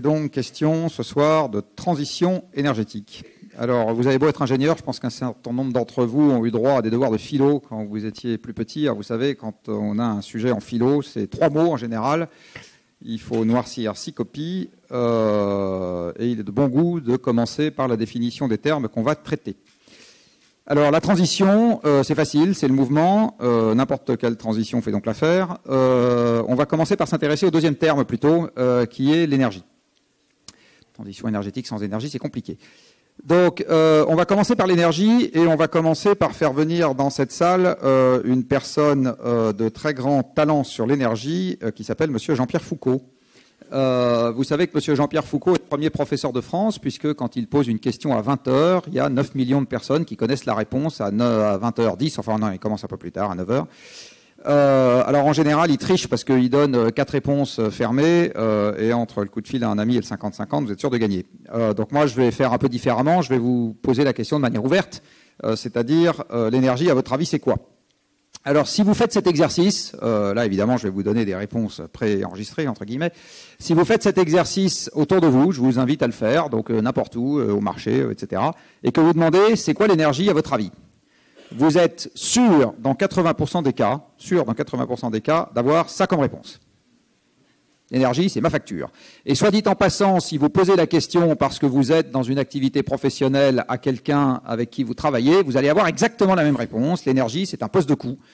donc question ce soir de transition énergétique. Alors, vous avez beau être ingénieur, je pense qu'un certain nombre d'entre vous ont eu droit à des devoirs de philo quand vous étiez plus petit. Alors, vous savez, quand on a un sujet en philo, c'est 3 mots en général. Il faut noircir 6 copies et il est de bon goût de commencer par la définition des termes qu'on va traiter. Alors, la transition, c'est facile, c'est le mouvement. N'importe quelle transition fait donc l'affaire. On va commencer par s'intéresser au deuxième terme plutôt, qui est l'énergie. Transition énergétique sans énergie, c'est compliqué. Donc, on va commencer par l'énergie et on va commencer par faire venir dans cette salle une personne de très grand talent sur l'énergie qui s'appelle Monsieur Jean-Pierre Foucault. Vous savez que Monsieur Jean-Pierre Foucault est le premier professeur de France puisque quand il pose une question à 20h, il y a 9 millions de personnes qui connaissent la réponse à 20h10, enfin non, il commence un peu plus tard, à 9h. Alors en général, il triche parce qu'il donne 4 réponses fermées et entre le coup de fil à un ami et le 50-50, vous êtes sûr de gagner. Donc moi, je vais faire un peu différemment. Je vais vous poser la question de manière ouverte, c'est-à-dire l'énergie, à votre avis, c'est quoi? Alors si vous faites cet exercice, là évidemment, je vais vous donner des réponses pré-enregistrées, entre guillemets. Si vous faites cet exercice autour de vous, je vous invite à le faire, donc n'importe où, au marché, etc. Et que vous demandez, c'est quoi l'énergie, à votre avis? Vous êtes sûr, dans 80% des cas, d'avoir ça comme réponse. L'énergie, c'est ma facture. Et soit dit en passant, si vous posez la question parce que vous êtes dans une activité professionnelle à quelqu'un avec qui vous travaillez, vous allez avoir exactement la même réponse. L'énergie, c'est un poste de coût.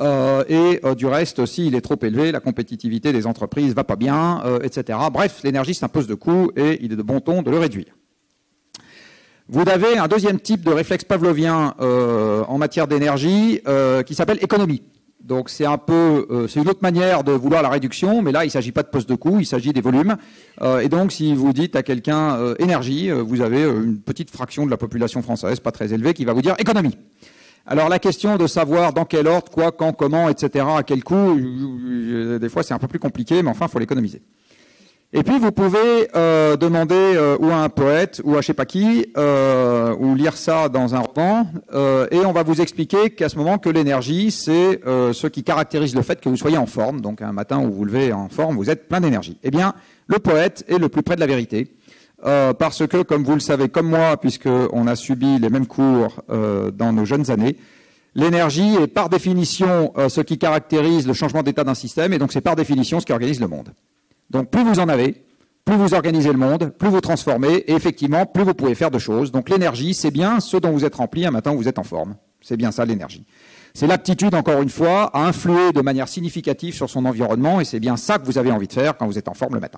Du reste, s'il est trop élevé, la compétitivité des entreprises va pas bien, etc. Bref, l'énergie, c'est un poste de coût et il est de bon ton de le réduire. Vous avez un deuxième type de réflexe pavlovien en matière d'énergie qui s'appelle économie. Donc c'est un peu, c'est une autre manière de vouloir la réduction, mais là il ne s'agit pas de poste de coût, il s'agit des volumes. Et donc si vous dites à quelqu'un énergie, vous avez une petite fraction de la population française, pas très élevée, qui va vous dire économie. Alors la question de savoir dans quel ordre, quoi, quand, comment, etc., à quel coût, des fois c'est un peu plus compliqué, mais enfin il faut l'économiser. Et puis vous pouvez demander ou à un poète ou à je sais pas qui ou lire ça dans un roman et on va vous expliquer qu'à ce moment que l'énergie c'est ce qui caractérise le fait que vous soyez en forme. Donc un matin où vous vous levez en forme, vous êtes plein d'énergie. Eh bien le poète est le plus près de la vérité parce que comme vous le savez comme moi puisqu'on a subi les mêmes cours dans nos jeunes années, l'énergie est par définition ce qui caractérise le changement d'état d'un système et donc c'est par définition ce qui organise le monde. Donc plus vous en avez, plus vous organisez le monde, plus vous transformez, et effectivement, plus vous pouvez faire de choses. Donc l'énergie, c'est bien ce dont vous êtes rempli un matin où vous êtes en forme. C'est bien ça l'énergie. C'est l'aptitude, encore une fois, à influer de manière significative sur son environnement, et c'est bien ça que vous avez envie de faire quand vous êtes en forme le matin.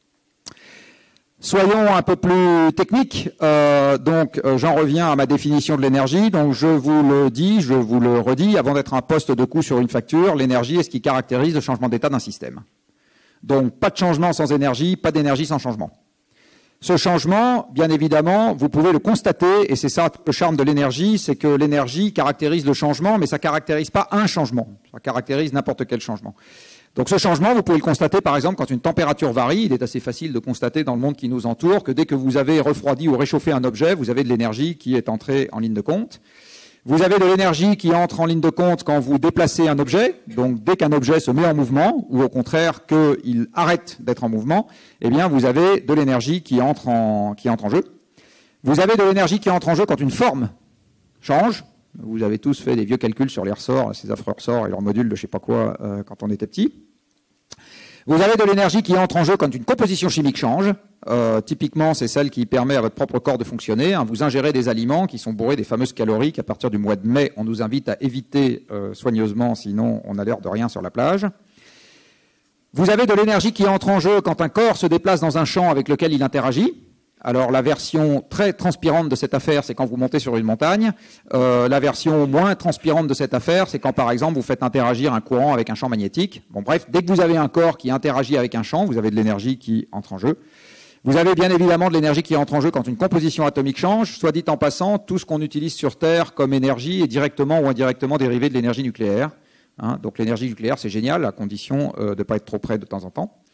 Soyons un peu plus techniques. J'en reviens à ma définition de l'énergie. Donc je vous le dis, je vous le redis, avant d'être un poste de coût sur une facture, l'énergie est ce qui caractérise le changement d'état d'un système. Donc, pas de changement sans énergie, pas d'énergie sans changement. Ce changement, bien évidemment, vous pouvez le constater, et c'est ça le charme de l'énergie, c'est que l'énergie caractérise le changement, mais ça ne caractérise pas un changement, ça caractérise n'importe quel changement. Donc ce changement, vous pouvez le constater, par exemple, quand une température varie, il est assez facile de constater dans le monde qui nous entoure que dès que vous avez refroidi ou réchauffé un objet, vous avez de l'énergie qui est entrée en ligne de compte. Vous avez de l'énergie qui entre en ligne de compte quand vous déplacez un objet. Donc, dès qu'un objet se met en mouvement, ou au contraire qu'il arrête d'être en mouvement, eh bien, vous avez de l'énergie qui entre en jeu. Vous avez de l'énergie qui entre en jeu quand une forme change. Vous avez tous fait des vieux calculs sur les ressorts, ces affreux ressorts et leurs modules de je sais pas quoi quand on était petit. Vous avez de l'énergie qui entre en jeu quand une composition chimique change. Typiquement, c'est celle qui permet à votre propre corps de fonctionner. Vous ingérez des aliments qui sont bourrés des fameuses calories qu'à partir du mois de mai, on nous invite à éviter soigneusement, sinon on a l'air de rien sur la plage. Vous avez de l'énergie qui entre en jeu quand un corps se déplace dans un champ avec lequel il interagit. Alors la version très transpirante de cette affaire, c'est quand vous montez sur une montagne. La version moins transpirante de cette affaire, c'est quand par exemple vous faites interagir un courant avec un champ magnétique. Bon bref, dès que vous avez un corps qui interagit avec un champ, vous avez de l'énergie qui entre en jeu. Vous avez bien évidemment de l'énergie qui entre en jeu quand une composition atomique change. Soit dit en passant, tout ce qu'on utilise sur Terre comme énergie est directement ou indirectement dérivé de l'énergie nucléaire. Donc l'énergie nucléaire, c'est génial, à condition de ne pas être trop près de temps en temps.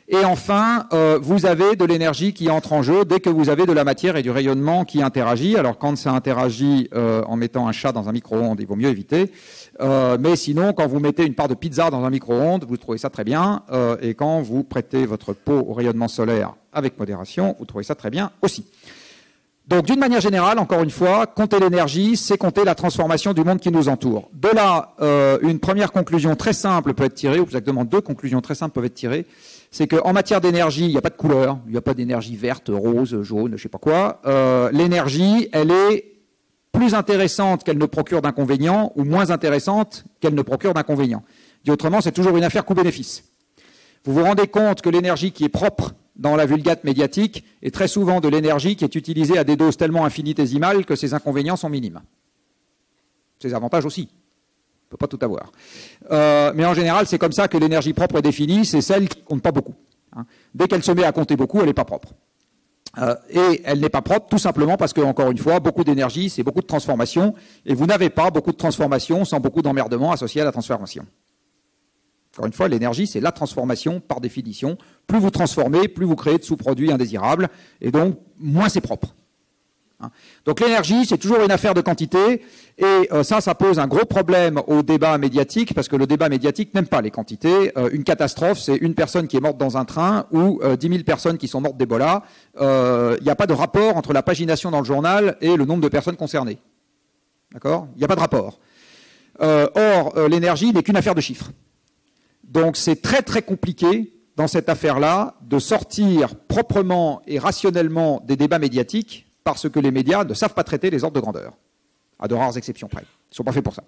Et enfin, vous avez de l'énergie qui entre en jeu dès que vous avez de la matière et du rayonnement qui interagit. Alors quand ça interagit en mettant un chat dans un micro-ondes, il vaut mieux éviter. Mais sinon, quand vous mettez une part de pizza dans un micro-ondes, vous trouvez ça très bien. Et quand vous prêtez votre peau au rayonnement solaire avec modération, vous trouvez ça très bien aussi. Donc, d'une manière générale, encore une fois, compter l'énergie, c'est compter la transformation du monde qui nous entoure. De là, une première conclusion très simple peut être tirée, ou exactement deux conclusions très simples peuvent être tirées, c'est qu'en matière d'énergie, il n'y a pas de couleur, il n'y a pas d'énergie verte, rose, jaune, je ne sais pas quoi. L'énergie, elle est plus intéressante qu'elle ne procure d'inconvénients, ou moins intéressante qu'elle ne procure d'inconvénients. Dit autrement, c'est toujours une affaire coût-bénéfice. Vous vous rendez compte que l'énergie qui est propre dans la vulgate médiatique est très souvent de l'énergie qui est utilisée à des doses tellement infinitésimales que ses inconvénients sont minimes. Ses avantages aussi. On ne peut pas tout avoir. Mais en général, c'est comme ça que l'énergie propre est définie, c'est celle qui ne compte pas beaucoup. Dès qu'elle se met à compter beaucoup, elle n'est pas propre. Et elle n'est pas propre tout simplement parce que, encore une fois, beaucoup d'énergie, c'est beaucoup de transformation, et vous n'avez pas beaucoup de transformation sans beaucoup d'emmerdement associé à la transformation. Encore une fois, l'énergie, c'est la transformation par définition. Plus vous transformez, plus vous créez de sous-produits indésirables, et donc moins c'est propre. Donc l'énergie, c'est toujours une affaire de quantité, et ça pose un gros problème au débat médiatique, parce que le débat médiatique n'aime pas les quantités. Une catastrophe, c'est une personne qui est morte dans un train, ou 10 000 personnes qui sont mortes d'Ebola. Il n'y a pas de rapport entre la pagination dans le journal et le nombre de personnes concernées. D'accord ? Il n'y a pas de rapport. Or, l'énergie n'est qu'une affaire de chiffres. Donc c'est très très compliqué dans cette affaire-là de sortir proprement et rationnellement des débats médiatiques parce que les médias ne savent pas traiter les ordres de grandeur, à de rares exceptions près. Ils ne sont pas faits pour ça.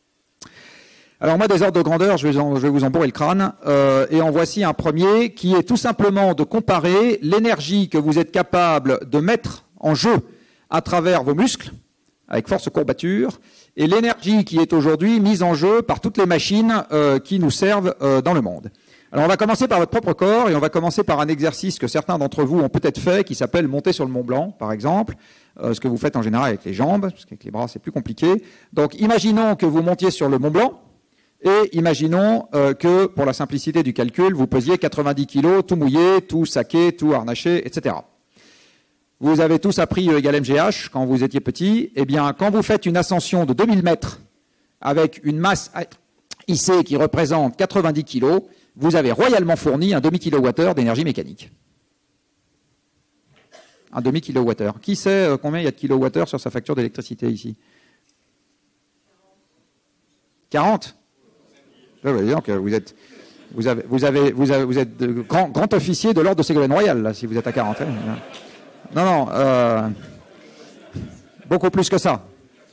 Alors moi, des ordres de grandeur, je vais vous embourrer le crâne, et en voici un premier qui est tout simplement de comparer l'énergie que vous êtes capable de mettre en jeu à travers vos muscles, avec force courbature, et l'énergie qui est aujourd'hui mise en jeu par toutes les machines qui nous servent dans le monde. Alors on va commencer par votre propre corps, et on va commencer par un exercice que certains d'entre vous ont peut-être fait, qui s'appelle monter sur le Mont Blanc, par exemple, ce que vous faites en général avec les jambes, parce qu'avec les bras c'est plus compliqué. Donc imaginons que vous montiez sur le Mont Blanc, et imaginons que, pour la simplicité du calcul, vous pesiez 90 kg, tout mouillé, tout saqué, tout harnaché, etc. Vous avez tous appris E égale mgh quand vous étiez petit. Eh bien, quand vous faites une ascension de 2000 mètres avec une masse IC qui représente 90 kg, vous avez royalement fourni un demi-kilowattheure d'énergie mécanique. Un demi-kilowattheure. Qui sait combien il y a de kilowattheures sur sa facture d'électricité ici ? 40 ? Donc vous êtes grand officier de l'ordre de Ségolène Royal, là, si vous êtes à 40. Hein. Non, beaucoup plus que ça.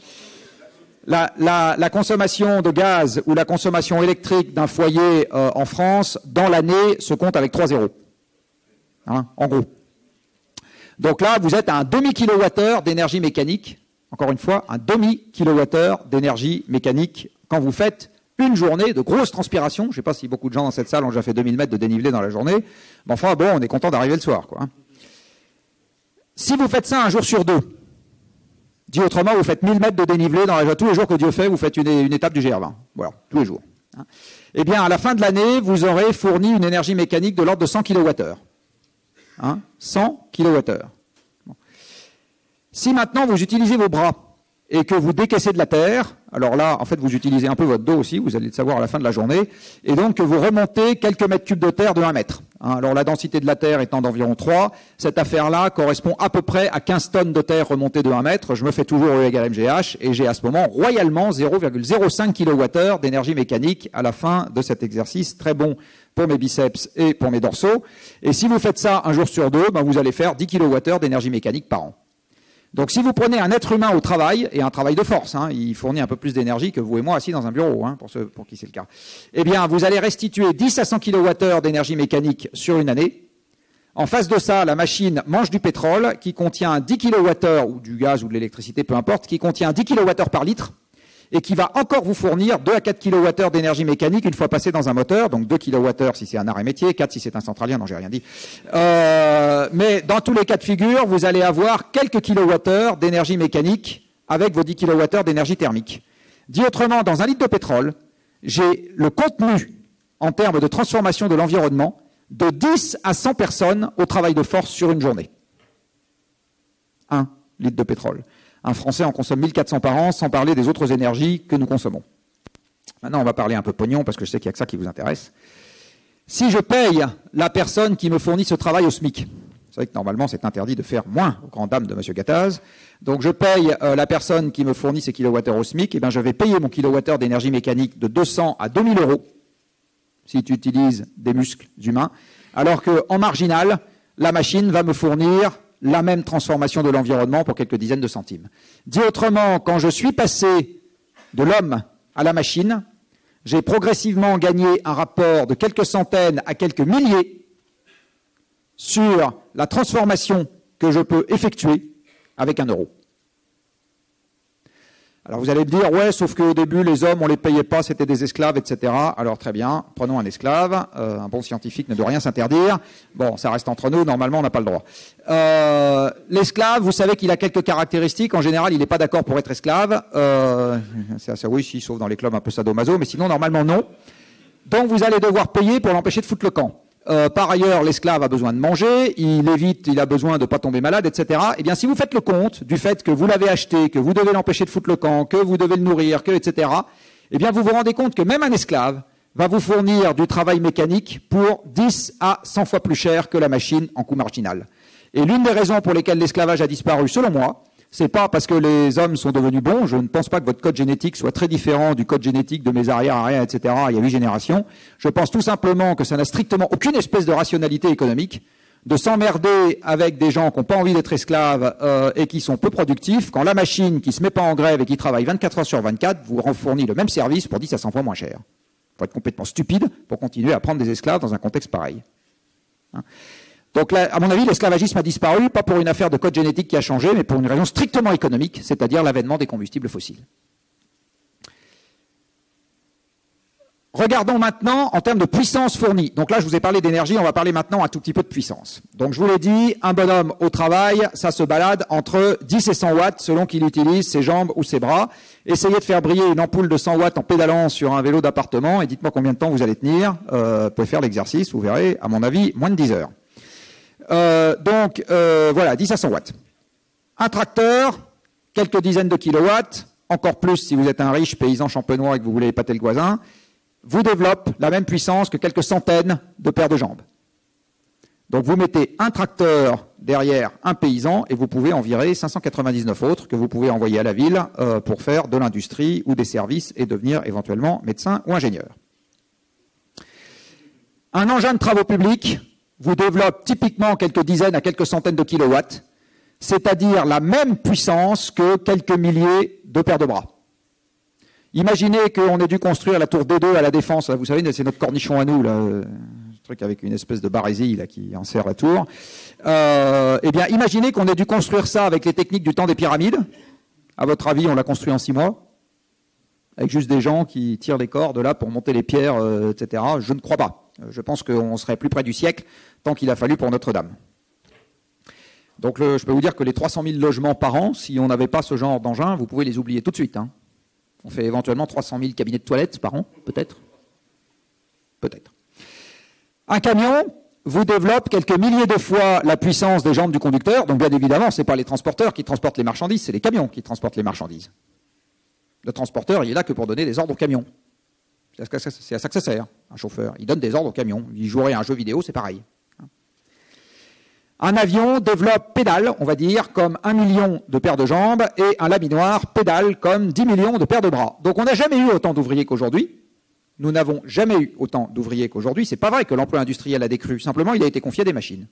La consommation de gaz ou la consommation électrique d'un foyer en France, dans l'année, se compte avec 3 zéros. Hein, en gros. Donc là, vous êtes à un demi-kilowattheure d'énergie mécanique. Encore une fois, un demi-kilowattheure d'énergie mécanique quand vous faites une journée de grosse transpiration. Je ne sais pas si beaucoup de gens dans cette salle ont déjà fait 2000 mètres de dénivelé dans la journée. Mais enfin, bon, on est content d'arriver le soir, quoi. Si vous faites ça un jour sur deux, dit autrement, vous faites 1000 mètres de dénivelé dans la journée, tous les jours que Dieu fait, vous faites une étape du GR20. Voilà, tous les jours. Eh bien, à la fin de l'année, vous aurez fourni une énergie mécanique de l'ordre de 100 kWh. 100 kWh. Bon. Si maintenant vous utilisez vos bras et que vous décaissez de la terre, alors là, en fait, vous utilisez un peu votre dos aussi, vous allez le savoir à la fin de la journée, et donc que vous remontez quelques mètres cubes de terre de 1 mètre. Alors la densité de la terre étant d'environ 3, cette affaire-là correspond à peu près à 15 tonnes de terre remontée de 1 mètre. Je me fais toujours E égale mgh, et j'ai à ce moment royalement 0,05 kWh d'énergie mécanique à la fin de cet exercice, très bon pour mes biceps et pour mes dorsaux. Et si vous faites ça un jour sur deux, vous allez faire 10 kWh d'énergie mécanique par an. Donc si vous prenez un être humain au travail, et un travail de force, il fournit un peu plus d'énergie que vous et moi assis dans un bureau, pour qui c'est le cas, eh bien vous allez restituer 10 à 100 kWh d'énergie mécanique sur une année. En face de ça, la machine mange du pétrole qui contient 10 kWh, ou du gaz ou de l'électricité, peu importe, qui contient 10 kWh par litre, et qui va encore vous fournir 2 à 4 kWh d'énergie mécanique une fois passé dans un moteur, donc 2 kWh si c'est un arrêt métier, 4 si c'est un centralien, non j'ai rien dit. Mais dans tous les cas de figure, vous allez avoir quelques kilowattheures d'énergie mécanique avec vos 10 kWh d'énergie thermique. Dit autrement, dans un litre de pétrole, j'ai le contenu en termes de transformation de l'environnement de 10 à 100 personnes au travail de force sur une journée. 1 litre de pétrole. Un Français en consomme 1400 par an, sans parler des autres énergies que nous consommons. Maintenant, on va parler un peu pognon, parce que je sais qu'il n'y a que ça qui vous intéresse. Si je paye la personne qui me fournit ce travail au SMIC, vous savez que normalement, c'est interdit de faire moins aux grandes dames de M. Gattaz. Donc, je paye la personne qui me fournit ces kilowattheures au SMIC, et bien, je vais payer mon kilowattheure d'énergie mécanique de 200 à 2000 euros si tu utilises des muscles humains, alors qu'en marginal, la machine va me fournir la même transformation de l'environnement pour quelques dizaines de centimes. Dit autrement, quand je suis passé de l'homme à la machine, j'ai progressivement gagné un rapport de quelques centaines à quelques milliers sur la transformation que je peux effectuer avec 1 euro. Alors vous allez me dire, ouais, sauf qu'au début, les hommes, on ne les payait pas, c'était des esclaves, etc. Alors très bien, prenons un esclave, un bon scientifique ne doit rien s'interdire. Bon, ça reste entre nous, normalement, on n'a pas le droit. L'esclave, vous savez qu'il a quelques caractéristiques. En général, il n'est pas d'accord pour être esclave. C'est assez, oui, si, sauf dans les clubs un peu sadomaso, mais sinon, normalement, non. Donc vous allez devoir payer pour l'empêcher de foutre le camp. Par ailleurs, l'esclave a besoin de manger, il a besoin de ne pas tomber malade, etc. Eh bien, si vous faites le compte du fait que vous l'avez acheté, que vous devez l'empêcher de foutre le camp, que vous devez le nourrir, etc., eh bien, vous vous rendez compte que même un esclave va vous fournir du travail mécanique pour 10 à 100 fois plus cher que la machine en coût marginal. Et l'une des raisons pour lesquelles l'esclavage a disparu, selon moi, c'est pas parce que les hommes sont devenus bons. Je ne pense pas que votre code génétique soit très différent du code génétique de mes arrière-arrière, etc. Il y a 8 générations. Je pense tout simplement que ça n'a strictement aucune espèce de rationalité économique de s'emmerder avec des gens qui n'ont pas envie d'être esclaves et qui sont peu productifs, quand la machine qui se met pas en grève et qui travaille 24 heures sur 24 vous fournit le même service pour 10 à 100 fois moins cher. Il faut être complètement stupide pour continuer à prendre des esclaves dans un contexte pareil. Hein. Donc là, à mon avis, l'esclavagisme a disparu, pas pour une affaire de code génétique qui a changé, mais pour une raison strictement économique, c'est-à-dire l'avènement des combustibles fossiles. Regardons maintenant en termes de puissance fournie. Donc là, je vous ai parlé d'énergie, on va parler maintenant un tout petit peu de puissance. Donc je vous l'ai dit, un bonhomme au travail, ça se balade entre 10 et 100 watts selon qu'il utilise ses jambes ou ses bras. Essayez de faire briller une ampoule de 100 watts en pédalant sur un vélo d'appartement et dites-moi combien de temps vous allez tenir. Vous pouvez faire l'exercice, vous verrez, à mon avis, moins de 10 heures. Voilà, 10 à 100 watts. Un tracteur, quelques dizaines de kilowatts, encore plus si vous êtes un riche paysan champenois et que vous voulez épater le voisin, vous développe la même puissance que quelques centaines de paires de jambes. Donc vous mettez un tracteur derrière un paysan et vous pouvez en virer 599 autres que vous pouvez envoyer à la ville pour faire de l'industrie ou des services et devenir éventuellement médecin ou ingénieur. Un engin de travaux publics vous développe typiquement quelques dizaines à quelques centaines de kilowatts, c'est-à-dire la même puissance que quelques milliers de paires de bras. Imaginez qu'on ait dû construire la tour D2 à la Défense, là, vous savez, c'est notre cornichon à nous, là, ce truc avec une espèce de barésie là, qui enserre la tour. Eh bien, imaginez qu'on ait dû construire ça avec les techniques du temps des pyramides. À votre avis, on l'a construit en 6 mois, avec juste des gens qui tirent des cordes là pour monter les pierres, etc. Je ne crois pas. Je pense qu'on serait plus près du siècle tant qu'il a fallu pour Notre-Dame. Donc je peux vous dire que les 300 000 logements par an, si on n'avait pas ce genre d'engin, vous pouvez les oublier tout de suite. Hein. On fait éventuellement 300 000 cabinets de toilettes par an, peut-être. Peut-être. Un camion vous développe quelques milliers de fois la puissance des jambes du conducteur. Donc bien évidemment, ce n'est pas les transporteurs qui transportent les marchandises, c'est les camions qui transportent les marchandises. Le transporteur, il est là que pour donner des ordres au camion. C'est à ça que ça sert, un chauffeur. Il donne des ordres au camion. Il jouerait à un jeu vidéo, c'est pareil. Un avion développe pédale, on va dire, comme 1 million de paires de jambes, et un laminoir pédale comme 10 millions de paires de bras. Donc on n'a jamais eu autant d'ouvriers qu'aujourd'hui. Nous n'avons jamais eu autant d'ouvriers qu'aujourd'hui. C'est pas vrai que l'emploi industriel a décru. Simplement, il a été confié à des machines.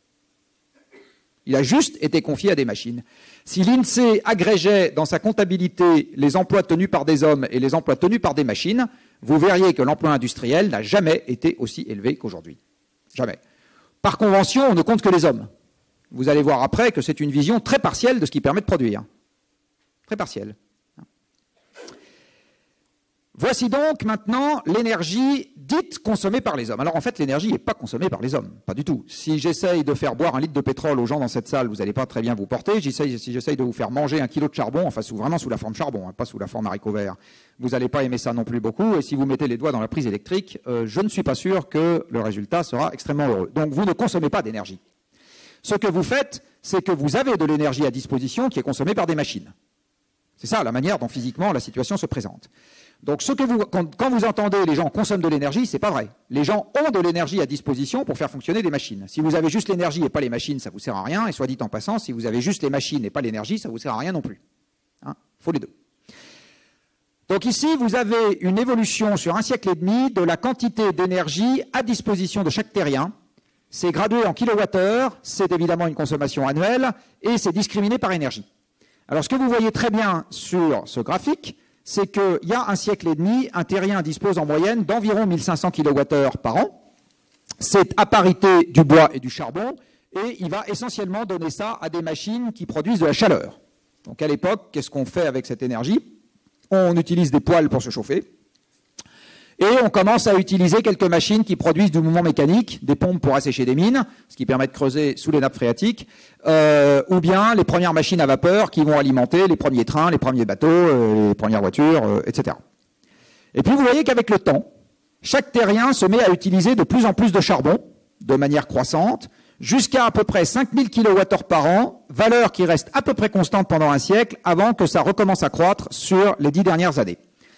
Il a juste été confié à des machines. Si l'INSEE agrégeait dans sa comptabilité les emplois tenus par des hommes et les emplois tenus par des machines, vous verriez que l'emploi industriel n'a jamais été aussi élevé qu'aujourd'hui. Jamais. Par convention, on ne compte que les hommes. Vous allez voir après que c'est une vision très partielle de ce qui permet de produire. Très partielle. Voici donc maintenant l'énergie dite consommée par les hommes. Alors en fait, l'énergie n'est pas consommée par les hommes, pas du tout. Si j'essaye de faire boire 1 litre de pétrole aux gens dans cette salle, vous n'allez pas très bien vous porter. Si j'essaye de vous faire manger 1 kilo de charbon, enfin vraiment sous la forme charbon, hein, pas sous la forme haricot vert, vous n'allez pas aimer ça non plus beaucoup. Et si vous mettez les doigts dans la prise électrique, je ne suis pas sûr que le résultat sera extrêmement heureux. Donc vous ne consommez pas d'énergie. Ce que vous faites, c'est que vous avez de l'énergie à disposition qui est consommée par des machines. C'est ça la manière dont physiquement la situation se présente. Donc quand vous entendez les gens consomment de l'énergie, c'est pas vrai. Les gens ont de l'énergie à disposition pour faire fonctionner des machines. Si vous avez juste l'énergie et pas les machines, ça vous sert à rien. Et soit dit en passant, si vous avez juste les machines et pas l'énergie, ça vous sert à rien non plus. Hein, faut les deux. Donc ici, vous avez une évolution sur 1 siècle et demi de la quantité d'énergie à disposition de chaque terrien. C'est gradué en kilowattheures, c'est évidemment une consommation annuelle, et c'est discriminé par énergie. Alors ce que vous voyez très bien sur ce graphique, c'est qu'il y a 1 siècle et demi, un terrien dispose en moyenne d'environ 1500 kWh par an. C'est à parité du bois et du charbon, et il va essentiellement donner ça à des machines qui produisent de la chaleur. Donc à l'époque, qu'est-ce qu'on fait avec cette énergie? On utilise des poêles pour se chauffer, et on commence à utiliser quelques machines qui produisent du mouvement mécanique, des pompes pour assécher des mines, ce qui permet de creuser sous les nappes phréatiques, ou bien les premières machines à vapeur qui vont alimenter les premiers trains, les premiers bateaux, les premières voitures, etc. Et puis vous voyez qu'avec le temps, chaque terrien se met à utiliser de plus en plus de charbon, de manière croissante, jusqu'à peu près 5000 kWh par an, valeur qui reste à peu près constante pendant 1 siècle, avant que ça recommence à croître sur les 10 dernières années.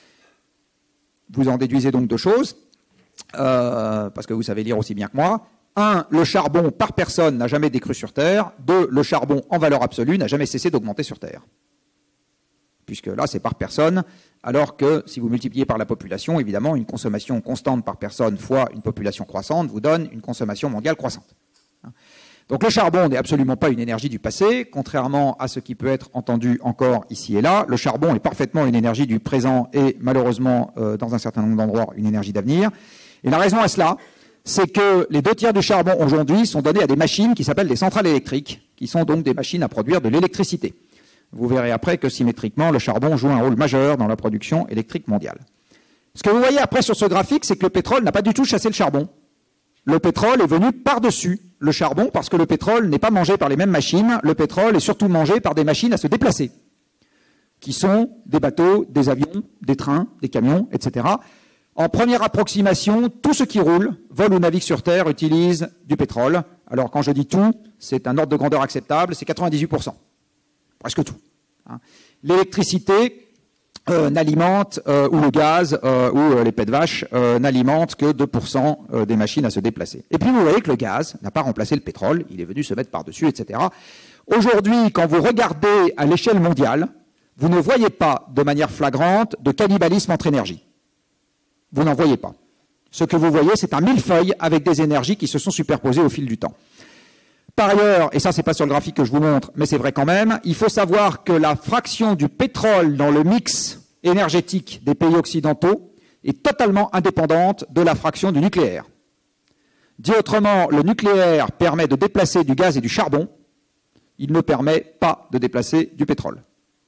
Vous en déduisez donc 2 choses, parce que vous savez lire aussi bien que moi. 1, le charbon par personne n'a jamais décru sur Terre. 2, le charbon en valeur absolue n'a jamais cessé d'augmenter sur Terre. Puisque là, c'est par personne, alors que si vous multipliez par la population, évidemment, une consommation constante par personne fois une population croissante vous donne une consommation mondiale croissante. Donc le charbon n'est absolument pas une énergie du passé, contrairement à ce qui peut être entendu encore ici et là. Le charbon est parfaitement une énergie du présent et malheureusement, dans un certain nombre d'endroits, une énergie d'avenir. Et la raison à cela, c'est que les 2 tiers du charbon aujourd'hui sont donnés à des machines qui s'appellent des centrales électriques, qui sont donc des machines à produire de l'électricité. Vous verrez après que symétriquement, le charbon joue un rôle majeur dans la production électrique mondiale. Ce que vous voyez après sur ce graphique, c'est que le pétrole n'a pas du tout chassé le charbon. Le pétrole est venu par-dessus le charbon parce que le pétrole n'est pas mangé par les mêmes machines. Le pétrole est surtout mangé par des machines à se déplacer, qui sont des bateaux, des avions, des trains, des camions, etc. En première approximation, tout ce qui roule, vole ou navigue sur Terre, utilise du pétrole. Alors quand je dis tout, c'est un ordre de grandeur acceptable, c'est 98%. Presque tout. L'électricité n'alimente, ou le gaz, ou les pets de vache, n'alimentent que 2% des machines à se déplacer. Et puis vous voyez que le gaz n'a pas remplacé le pétrole, il est venu se mettre par-dessus, etc. Aujourd'hui, quand vous regardez à l'échelle mondiale, vous ne voyez pas de manière flagrante de cannibalisme entre énergies. Vous n'en voyez pas. Ce que vous voyez, c'est un millefeuille avec des énergies qui se sont superposées au fil du temps. Par ailleurs, et ça c'est pas sur le graphique que je vous montre, mais c'est vrai quand même, il faut savoir que la fraction du pétrole dans le mix énergétique des pays occidentaux est totalement indépendante de la fraction du nucléaire. Dit autrement, le nucléaire permet de déplacer du gaz et du charbon, il ne permet pas de déplacer du pétrole.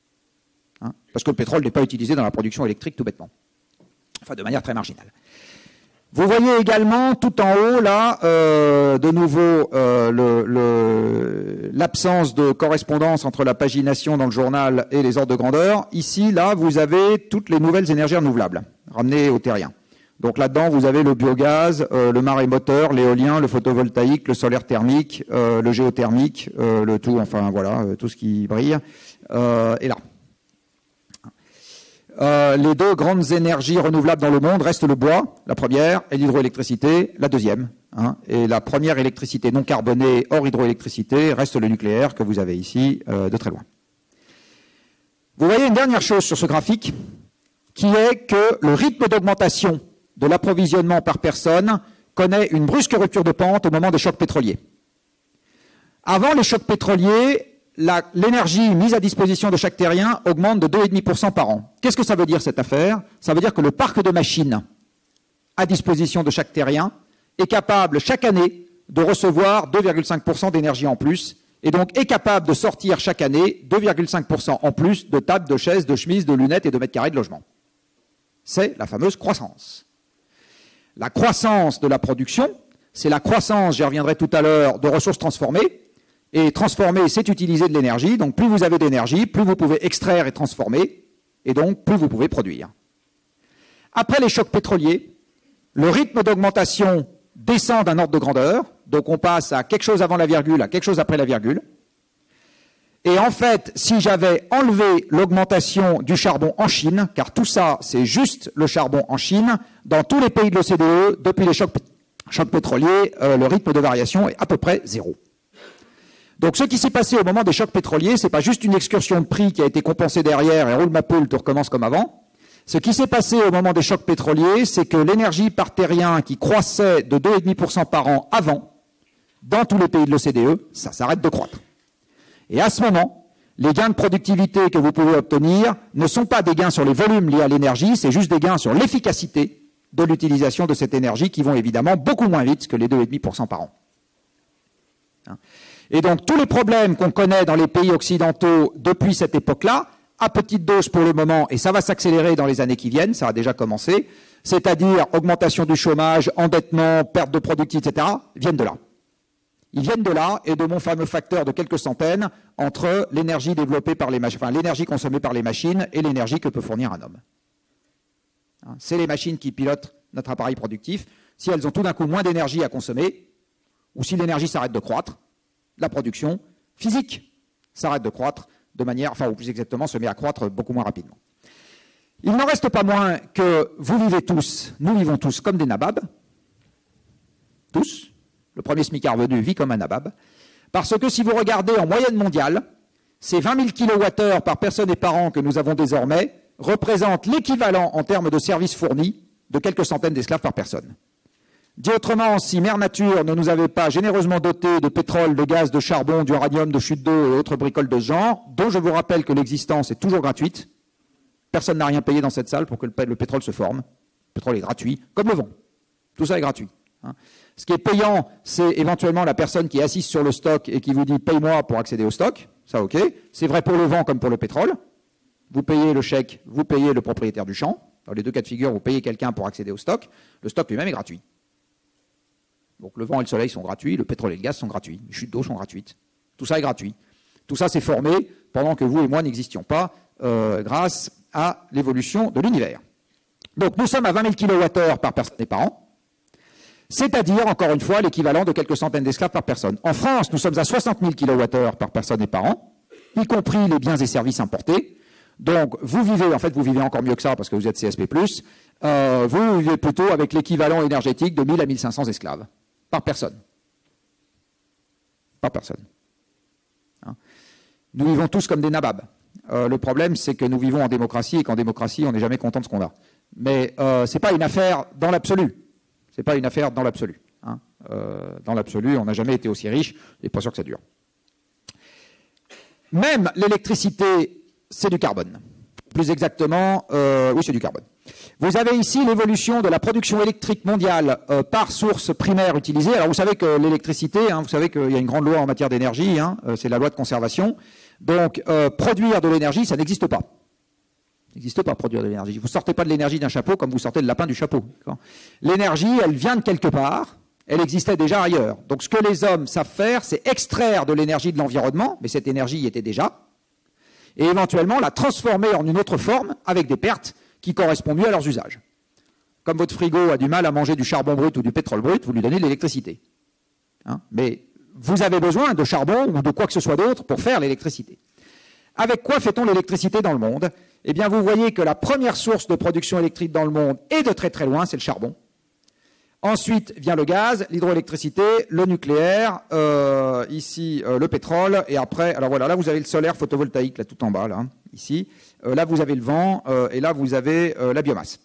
Parce que le pétrole n'est pas utilisé dans la production électrique tout bêtement. Enfin, de manière très marginale. Vous voyez également tout en haut, là, de nouveau, l'absence de correspondance entre la pagination dans le journal et les ordres de grandeur. Ici, là, vous avez toutes les nouvelles énergies renouvelables ramenées au terrien. Donc là-dedans, vous avez le biogaz, le marémoteur, l'éolien, le photovoltaïque, le solaire thermique, le géothermique, le tout, enfin voilà, tout ce qui brille, est là. Les 2 grandes énergies renouvelables dans le monde restent le bois, la première, et l'hydroélectricité, la deuxième. Et la première électricité non carbonée hors hydroélectricité reste le nucléaire que vous avez ici de très loin. Vous voyez une dernière chose sur ce graphique, qui est que le rythme d'augmentation de l'approvisionnement par personne connaît une brusque rupture de pente au moment des chocs pétroliers. Avant les chocs pétroliers, l'énergie mise à disposition de chaque terrien augmente de 2,5% par an. Qu'est-ce que ça veut dire cette affaire? Ça veut dire que le parc de machines à disposition de chaque terrien est capable chaque année de recevoir 2,5% d'énergie en plus et donc est capable de sortir chaque année 2,5% en plus de tables, de chaises, de chemises, de lunettes et de mètres carrés de logement. C'est la fameuse croissance. La croissance de la production, c'est la croissance, j'y reviendrai tout à l'heure, de ressources transformées. Et transformer, c'est utiliser de l'énergie. Donc plus vous avez d'énergie, plus vous pouvez extraire et transformer. Et donc plus vous pouvez produire. Après les chocs pétroliers, le rythme d'augmentation descend d'un ordre de grandeur. Donc on passe à quelque chose avant la virgule, à quelque chose après la virgule. Et en fait, si j'avais enlevé l'augmentation du charbon en Chine, car tout ça, c'est juste le charbon en Chine, dans tous les pays de l'OCDE, depuis les chocs pétroliers, le rythme de variation est à peu près zéro. Donc ce qui s'est passé au moment des chocs pétroliers, ce n'est pas juste une excursion de prix qui a été compensée derrière et roule ma poule, tout recommence comme avant. Ce qui s'est passé au moment des chocs pétroliers, c'est que l'énergie par terrien qui croissait de 2,5% par an avant, dans tous les pays de l'OCDE, ça s'arrête de croître. Et à ce moment, les gains de productivité que vous pouvez obtenir ne sont pas des gains sur les volumes liés à l'énergie, c'est juste des gains sur l'efficacité de l'utilisation de cette énergie qui vont évidemment beaucoup moins vite que les 2,5% par an. Et donc tous les problèmes qu'on connaît dans les pays occidentaux depuis cette époque-là, à petite dose pour le moment, et ça va s'accélérer dans les années qui viennent, ça a déjà commencé, c'est-à-dire augmentation du chômage, endettement, perte de productivité, etc., viennent de là. Ils viennent de là et de mon fameux facteur de quelques centaines entre l'énergie développée par les machines, enfin l'énergie consommée par les machines et l'énergie que peut fournir un homme. C'est les machines qui pilotent notre appareil productif. Si elles ont tout d'un coup moins d'énergie à consommer, ou si l'énergie s'arrête de croître, la production physique s'arrête de croître de manière, enfin, ou plus exactement, se met à croître beaucoup moins rapidement. Il n'en reste pas moins que vous vivez tous, nous vivons tous comme des nababs, tous. Le premier smicard revenu vit comme un nabab, parce que si vous regardez en moyenne mondiale, ces 20 000 kWh par personne et par an que nous avons désormais représentent l'équivalent en termes de services fournis de quelques centaines d'esclaves par personne. Dit autrement, si Mère Nature ne nous avait pas généreusement doté de pétrole, de gaz, de charbon, d'uranium, de chute d'eau et autres bricoles de ce genre, dont je vous rappelle que l'existence est toujours gratuite, personne n'a rien payé dans cette salle pour que le pétrole se forme. Le pétrole est gratuit, comme le vent. Tout ça est gratuit. Ce qui est payant, c'est éventuellement la personne qui est assise sur le stock et qui vous dit « paye-moi pour accéder au stock ». Ça, ok. C'est vrai pour le vent comme pour le pétrole. Vous payez le chèque, vous payez le propriétaire du champ. Dans les deux cas de figure, vous payez quelqu'un pour accéder au stock. Le stock lui-même est gratuit. Donc le vent et le soleil sont gratuits, le pétrole et le gaz sont gratuits, les chutes d'eau sont gratuites. Tout ça est gratuit. Tout ça s'est formé pendant que vous et moi n'existions pas grâce à l'évolution de l'univers. Donc nous sommes à 20 000 kWh par personne et par an. C'est-à-dire, encore une fois, l'équivalent de quelques centaines d'esclaves par personne. En France, nous sommes à 60 000 kWh par personne et par an, y compris les biens et services importés. Donc, vous vivez encore mieux que ça parce que vous êtes CSP+, vous vivez plutôt avec l'équivalent énergétique de 1000 à 1500 esclaves par personne. Par personne. Nous vivons tous comme des nababs. Le problème, c'est que nous vivons en démocratie et qu'en démocratie, on n'est jamais content de ce qu'on a. Mais ce n'est pas une affaire dans l'absolu. Ce n'est pas une affaire dans l'absolu. Dans l'absolu, on n'a jamais été aussi riche, il n'est pas sûr que ça dure. Même l'électricité, c'est du carbone. Plus exactement, oui, c'est du carbone. Vous avez ici l'évolution de la production électrique mondiale par source primaire utilisée. Alors vous savez que l'électricité, vous savez qu'il y a une grande loi en matière d'énergie, c'est la loi de conservation. Donc produire de l'énergie, ça n'existe pas. Il n'existe pas produire de l'énergie. Vous ne sortez pas de l'énergie d'un chapeau comme vous sortez le lapin du chapeau. L'énergie, elle vient de quelque part, elle existait déjà ailleurs. Donc ce que les hommes savent faire, c'est extraire de l'énergie de l'environnement, mais cette énergie y était déjà, et éventuellement la transformer en une autre forme avec des pertes qui correspondent mieux à leurs usages. Comme votre frigo a du mal à manger du charbon brut ou du pétrole brut, vous lui donnez de l'électricité. Mais vous avez besoin de charbon ou de quoi que ce soit d'autre pour faire l'électricité. Avec quoi fait-on l'électricité dans le monde? Eh bien, vous voyez que la première source de production électrique dans le monde, et de très très loin, c'est le charbon. Ensuite vient le gaz, l'hydroélectricité, le nucléaire, ici le pétrole, et après, alors voilà, là vous avez le solaire photovoltaïque, là tout en bas, là, ici. Là vous avez le vent, et là vous avez la biomasse.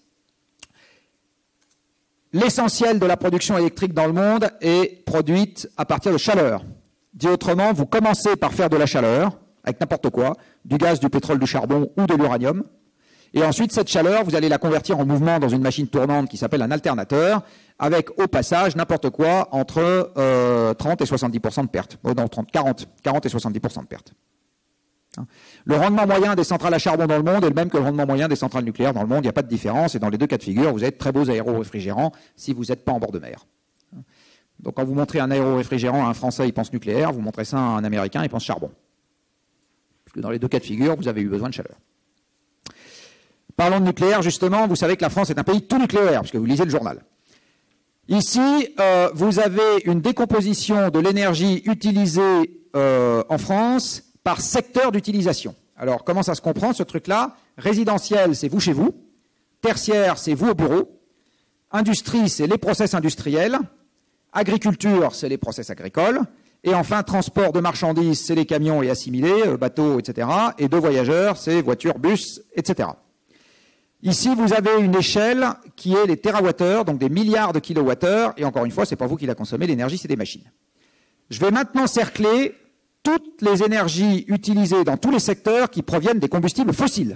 L'essentiel de la production électrique dans le monde est produite à partir de chaleur. Dit autrement, vous commencez par faire de la chaleur, avec n'importe quoi, du gaz, du pétrole, du charbon ou de l'uranium. Et ensuite, cette chaleur, vous allez la convertir en mouvement dans une machine tournante qui s'appelle un alternateur, avec au passage n'importe quoi entre 30 et 70% de perte. Non, 40 et 70% de perte. Le rendement moyen des centrales à charbon dans le monde est le même que le rendement moyen des centrales nucléaires dans le monde. Il n'y a pas de différence. Et dans les deux cas de figure, vous avez de très beaux aéro-réfrigérants si vous n'êtes pas en bord de mer. Donc quand vous montrez un aéro-réfrigérant à un Français, il pense nucléaire. Vous montrez ça à un Américain, il pense charbon. Parce que dans les deux cas de figure, vous avez eu besoin de chaleur. Parlons de nucléaire, justement. Vous savez que la France est un pays tout nucléaire, puisque vous lisez le journal. Ici, vous avez une décomposition de l'énergie utilisée en France par secteur d'utilisation. Alors, comment ça se comprend, ce truc-là? Résidentiel, c'est vous chez vous. Tertiaire, c'est vous au bureau. Industrie, c'est les process industriels. Agriculture, c'est les process agricoles. Et enfin, transport de marchandises, c'est les camions et assimilés, bateaux, etc. Et de voyageurs, c'est voitures, bus, etc. Ici, vous avez une échelle qui est les térawattheures, donc des milliards de kilowattheures. Et encore une fois, ce n'est pas vous qui la consommez, l'énergie, c'est des machines. Je vais maintenant cercler toutes les énergies utilisées dans tous les secteurs qui proviennent des combustibles fossiles.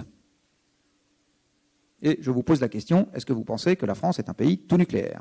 Et je vous pose la question, est-ce que vous pensez que la France est un pays tout nucléaire?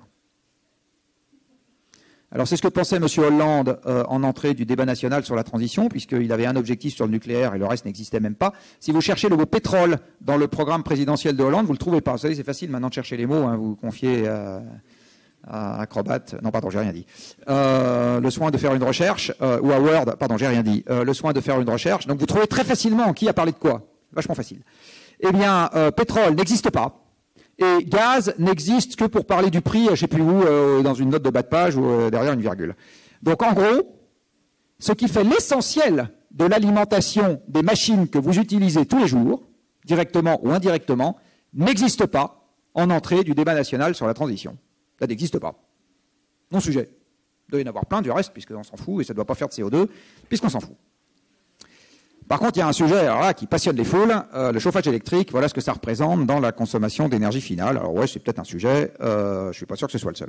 Alors c'est ce que pensait M. Hollande en entrée du débat national sur la transition, puisqu'il avait un objectif sur le nucléaire et le reste n'existait même pas. Si vous cherchez le mot pétrole dans le programme présidentiel de Hollande, vous ne le trouvez pas. Vous savez, c'est facile maintenant de chercher les mots, hein, vous confiez à Acrobat, non pardon, j'ai rien dit, le soin de faire une recherche, ou à Word, pardon, j'ai rien dit, le soin de faire une recherche. Donc vous trouvez très facilement qui a parlé de quoi. Vachement facile. Eh bien, pétrole n'existe pas. Et gaz n'existe que pour parler du prix, je ne sais plus où, dans une note de bas de page ou derrière une virgule. Donc en gros, ce qui fait l'essentiel de l'alimentation des machines que vous utilisez tous les jours, directement ou indirectement, n'existe pas en entrée du débat national sur la transition. Ça n'existe pas. Non sujet. Il doit y en avoir plein du reste, puisqu'on s'en fout, et ça ne doit pas faire de CO2, puisqu'on s'en fout. Par contre, il y a un sujet alors là, qui passionne les foules, le chauffage électrique, voilà ce que ça représente dans la consommation d'énergie finale. Alors ouais, c'est peut-être un sujet, je ne suis pas sûr que ce soit le seul.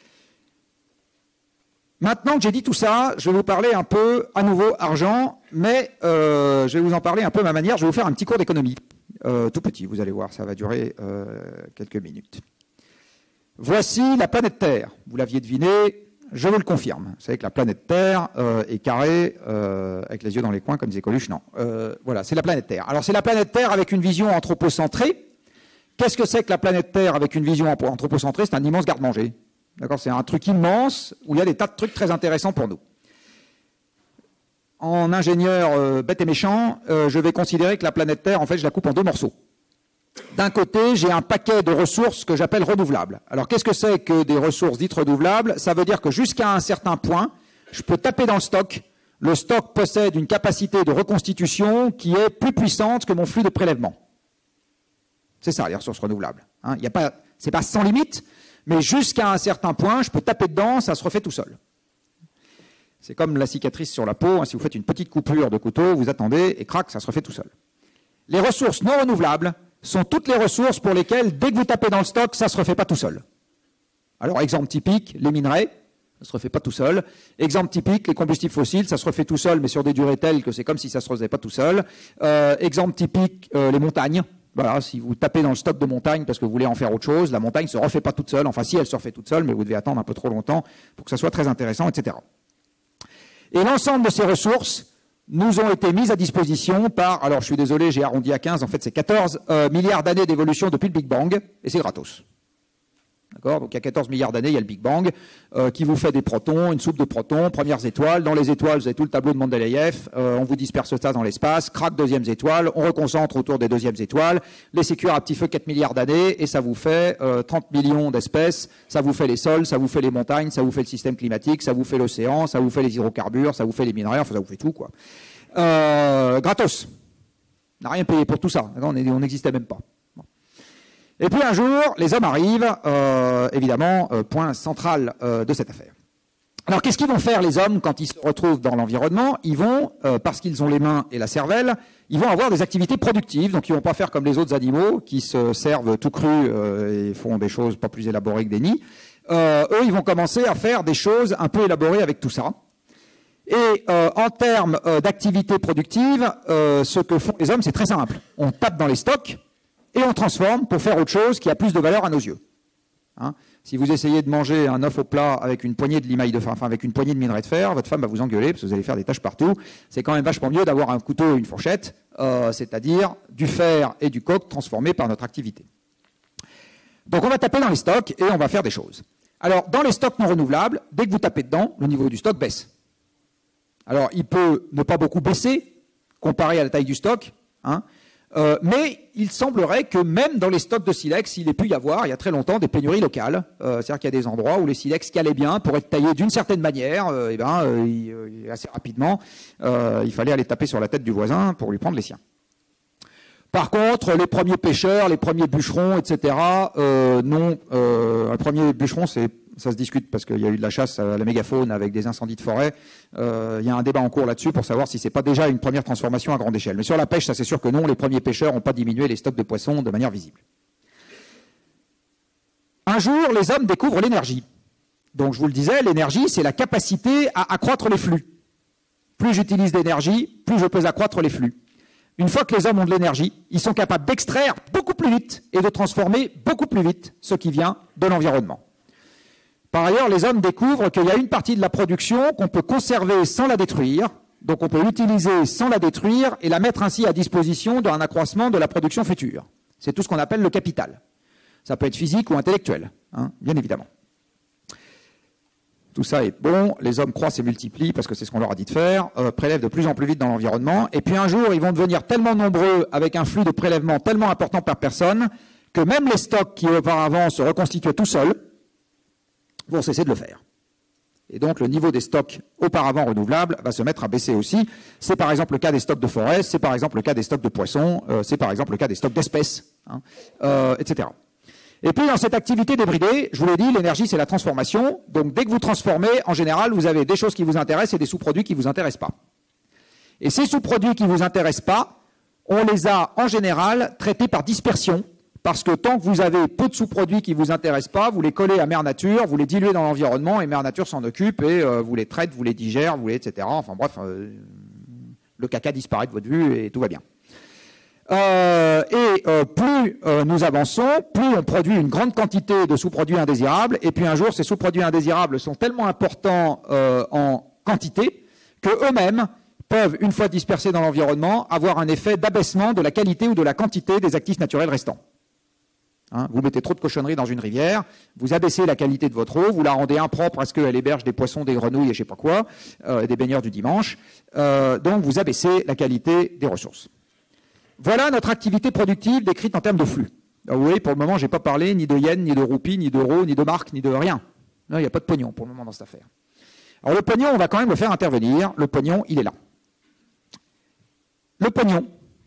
Maintenant que j'ai dit tout ça, je vais vous parler un peu, à nouveau, argent, mais je vais vous en parler un peu à ma manière. Je vais vous faire un petit cours d'économie, tout petit, vous allez voir, ça va durer quelques minutes. Voici la planète Terre. Vous l'aviez deviné, je vous le confirme. Vous savez que la planète Terre est carrée, avec les yeux dans les coins comme des Coluche. Non, voilà, c'est la planète Terre. Alors c'est la planète Terre avec une vision anthropocentrée. Qu'est-ce que c'est que la planète Terre avec une vision anthropocentrée? C'est un immense garde-manger. D'accord, c'est un truc immense où il y a des tas de trucs très intéressants pour nous. En ingénieur bête et méchant, je vais considérer que la planète Terre, en fait, je la coupe en deux morceaux. D'un côté, j'ai un paquet de ressources que j'appelle renouvelables. Alors, qu'est-ce que c'est que des ressources dites renouvelables? Ça veut dire que jusqu'à un certain point, je peux taper dans le stock. Le stock possède une capacité de reconstitution qui est plus puissante que mon flux de prélèvement. C'est ça, les ressources renouvelables. Hein, c'est pas sans limite, mais jusqu'à un certain point, je peux taper dedans, ça se refait tout seul. C'est comme la cicatrice sur la peau. Hein, si vous faites une petite coupure de couteau, vous attendez et crac, ça se refait tout seul. Les ressources non renouvelables sont toutes les ressources pour lesquelles, dès que vous tapez dans le stock, ça ne se refait pas tout seul. Alors, exemple typique, les minerais, ça ne se refait pas tout seul. Exemple typique, les combustibles fossiles, ça se refait tout seul, mais sur des durées telles que c'est comme si ça ne se refaisait pas tout seul. Exemple typique, les montagnes. Voilà, si vous tapez dans le stock de montagne parce que vous voulez en faire autre chose, la montagne ne se refait pas toute seule. Enfin, si elle se refait toute seule, mais vous devez attendre un peu trop longtemps pour que ça soit très intéressant, etc. Et l'ensemble de ces ressources nous ont été mises à disposition par, alors je suis désolé, j'ai arrondi à 15, en fait c'est 14 milliards d'années d'évolution depuis le Big Bang, et c'est gratos. D'accord? Donc il y a 14 milliards d'années, il y a le Big Bang, qui vous fait des protons, une soupe de protons, premières étoiles. Dans les étoiles, vous avez tout le tableau de Mendeleïev, on vous disperse ça dans l'espace, crac, deuxième étoile, on reconcentre autour des deuxièmes étoiles, les sécures à petit feu 4 milliards d'années, et ça vous fait 30 millions d'espèces, ça vous fait les sols, ça vous fait les montagnes, ça vous fait le système climatique, ça vous fait l'océan, ça vous fait les hydrocarbures, ça vous fait les minerais, enfin ça vous fait tout, quoi. Gratos. On n'a rien payé pour tout ça, on n'existait même pas. Et puis un jour, les hommes arrivent, évidemment, point central de cette affaire. Alors qu'est-ce qu'ils vont faire les hommes quand ils se retrouvent dans l'environnement? Ils vont, parce qu'ils ont les mains et la cervelle, ils vont avoir des activités productives, donc ils ne vont pas faire comme les autres animaux qui se servent tout cru et font des choses pas plus élaborées que des nids. Eux, ils vont commencer à faire des choses un peu élaborées avec tout ça. Et en termes d'activité productive, ce que font les hommes, c'est très simple. On tape dans les stocks, et on transforme pour faire autre chose qui a plus de valeur à nos yeux. Hein, Si vous essayez de manger un œuf au plat avec une poignée de limaille de fer, enfin avec une poignée de minerai de fer, votre femme va vous engueuler parce que vous allez faire des taches partout. C'est quand même vachement mieux d'avoir un couteau et une fourchette, c'est-à-dire du fer et du coke transformés par notre activité. Donc on va taper dans les stocks et on va faire des choses. Alors dans les stocks non renouvelables, dès que vous tapez dedans, le niveau du stock baisse. Alors il peut ne pas beaucoup baisser comparé à la taille du stock, hein, mais il semblerait que même dans les stocks de silex, il ait pu y avoir, il y a très longtemps, des pénuries locales. C'est-à-dire qu'il y a des endroits où les silex qui allaient bien pour être taillés d'une certaine manière, assez rapidement, il fallait aller taper sur la tête du voisin pour lui prendre les siens. Par contre, les premiers pêcheurs, les premiers bûcherons, etc., non. Un premier bûcheron, ça se discute parce qu'il y a eu de la chasse à la mégafaune avec des incendies de forêt. Il y a un débat en cours là-dessus pour savoir si c'est pas déjà une première transformation à grande échelle. Mais sur la pêche, ça c'est sûr que non, les premiers pêcheurs n'ont pas diminué les stocks de poissons de manière visible. Un jour, les hommes découvrent l'énergie. Donc je vous le disais, l'énergie, c'est la capacité à accroître les flux. Plus j'utilise d'énergie, plus je peux accroître les flux. Une fois que les hommes ont de l'énergie, ils sont capables d'extraire beaucoup plus vite et de transformer beaucoup plus vite ce qui vient de l'environnement. Par ailleurs, les hommes découvrent qu'il y a une partie de la production qu'on peut conserver sans la détruire, donc on peut l'utiliser sans la détruire et la mettre ainsi à disposition d'un accroissement de la production future. C'est tout ce qu'on appelle le capital. Ça peut être physique ou intellectuel, hein, bien évidemment. Tout ça est bon, les hommes croissent et multiplient parce que c'est ce qu'on leur a dit de faire, prélèvent de plus en plus vite dans l'environnement, et puis un jour, ils vont devenir tellement nombreux avec un flux de prélèvement tellement important par personne que même les stocks qui auparavant se reconstituaient tout seuls vont cesser de le faire. Et donc le niveau des stocks auparavant renouvelables va se mettre à baisser aussi. C'est par exemple le cas des stocks de forêt, c'est par exemple le cas des stocks de poissons, c'est par exemple le cas des stocks d'espèces, hein, etc. Et puis dans cette activité débridée, je vous l'ai dit, l'énergie c'est la transformation. Donc dès que vous transformez, en général, vous avez des choses qui vous intéressent et des sous-produits qui ne vous intéressent pas. Et ces sous-produits qui ne vous intéressent pas, on les a en général traités par dispersion. Parce que tant que vous avez peu de sous-produits qui ne vous intéressent pas, vous les collez à Mère Nature, vous les diluez dans l'environnement et Mère Nature s'en occupe et vous les traite, vous les digère, vous les etc. Enfin bref, le caca disparaît de votre vue et tout va bien. Plus nous avançons, plus on produit une grande quantité de sous-produits indésirables et puis un jour ces sous-produits indésirables sont tellement importants en quantité qu'eux-mêmes peuvent, une fois dispersés dans l'environnement, avoir un effet d'abaissement de la qualité ou de la quantité des actifs naturels restants. Hein, vous mettez trop de cochonneries dans une rivière, vous abaissez la qualité de votre eau, vous la rendez impropre parce qu'elle héberge des poissons, des grenouilles et je sais pas quoi, des baigneurs du dimanche. Donc vous abaissez la qualité des ressources. Voilà notre activité productive décrite en termes de flux. Alors, vous voyez, pour le moment, je n'ai pas parlé ni de yens, ni de roupies, ni d'euros, ni de marques, ni de rien. Non, il n'y a pas de pognon pour le moment dans cette affaire. Alors le pognon, on va quand même le faire intervenir. Le pognon, il est là. Le pognon,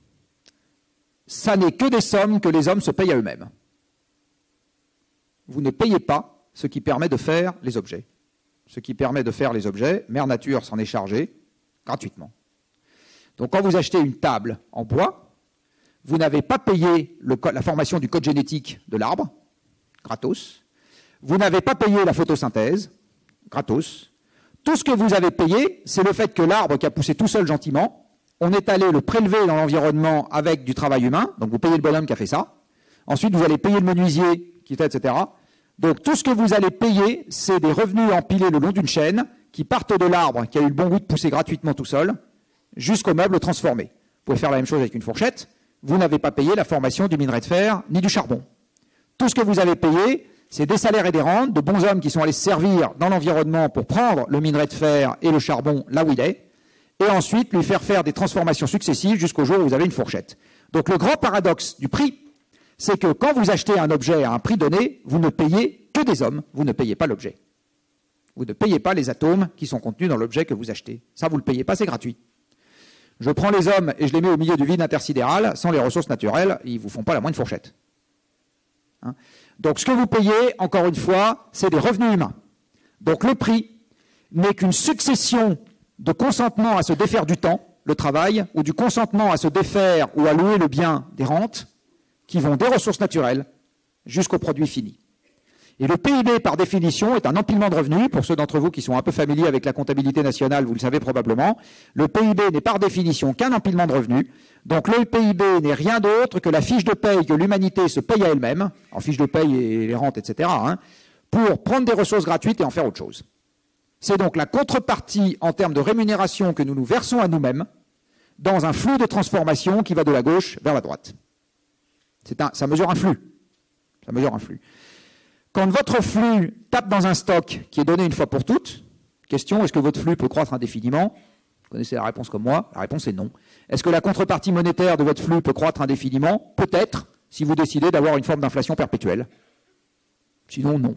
ça n'est que des sommes que les hommes se payent à eux-mêmes. Vous ne payez pas ce qui permet de faire les objets. Ce qui permet de faire les objets, Mère Nature s'en est chargée gratuitement. Donc quand vous achetez une table en bois, vous n'avez pas payé la formation du code génétique de l'arbre, gratos. Vous n'avez pas payé la photosynthèse, gratos. Tout ce que vous avez payé, c'est le fait que l'arbre qui a poussé tout seul gentiment, on est allé le prélever dans l'environnement avec du travail humain, donc vous payez le bonhomme qui a fait ça. Ensuite, vous allez payer le menuisier, qui fait, etc. Donc tout ce que vous allez payer, c'est des revenus empilés le long d'une chaîne qui partent de l'arbre qui a eu le bon goût de pousser gratuitement tout seul, jusqu'au meuble transformé. Vous pouvez faire la même chose avec une fourchette. Vous n'avez pas payé la formation du minerai de fer ni du charbon. Tout ce que vous avez payé, c'est des salaires et des rentes, de bons hommes qui sont allés se servir dans l'environnement pour prendre le minerai de fer et le charbon là où il est, et ensuite lui faire des transformations successives jusqu'au jour où vous avez une fourchette. Donc le grand paradoxe du prix, c'est que quand vous achetez un objet à un prix donné, vous ne payez que des hommes, vous ne payez pas l'objet. Vous ne payez pas les atomes qui sont contenus dans l'objet que vous achetez. Ça, vous ne le payez pas, c'est gratuit. Je prends les hommes et je les mets au milieu du vide intersidéral, sans les ressources naturelles, ils ne vous font pas la moindre fourchette. Hein? Donc ce que vous payez, encore une fois, c'est des revenus humains. Donc le prix n'est qu'une succession de consentements à se défaire du temps, le travail, ou du consentement à se défaire ou à louer le bien des rentes, qui vont des ressources naturelles jusqu'au produit fini. Et le PIB, par définition, est un empilement de revenus. Pour ceux d'entre vous qui sont un peu familiers avec la comptabilité nationale, vous le savez probablement. Le PIB n'est par définition qu'un empilement de revenus. Donc le PIB n'est rien d'autre que la fiche de paye que l'humanité se paye à elle-même, en fiche de paye et les rentes, etc., hein, pour prendre des ressources gratuites et en faire autre chose. C'est donc la contrepartie en termes de rémunération que nous nous versons à nous-mêmes dans un flux de transformation qui va de la gauche vers la droite. Ça mesure un flux. Ça mesure un flux. Quand votre flux tape dans un stock qui est donné une fois pour toutes, question, est-ce que votre flux peut croître indéfiniment? Vous connaissez la réponse comme moi, la réponse est non. Est-ce que la contrepartie monétaire de votre flux peut croître indéfiniment? Peut-être, si vous décidez d'avoir une forme d'inflation perpétuelle. Sinon, non.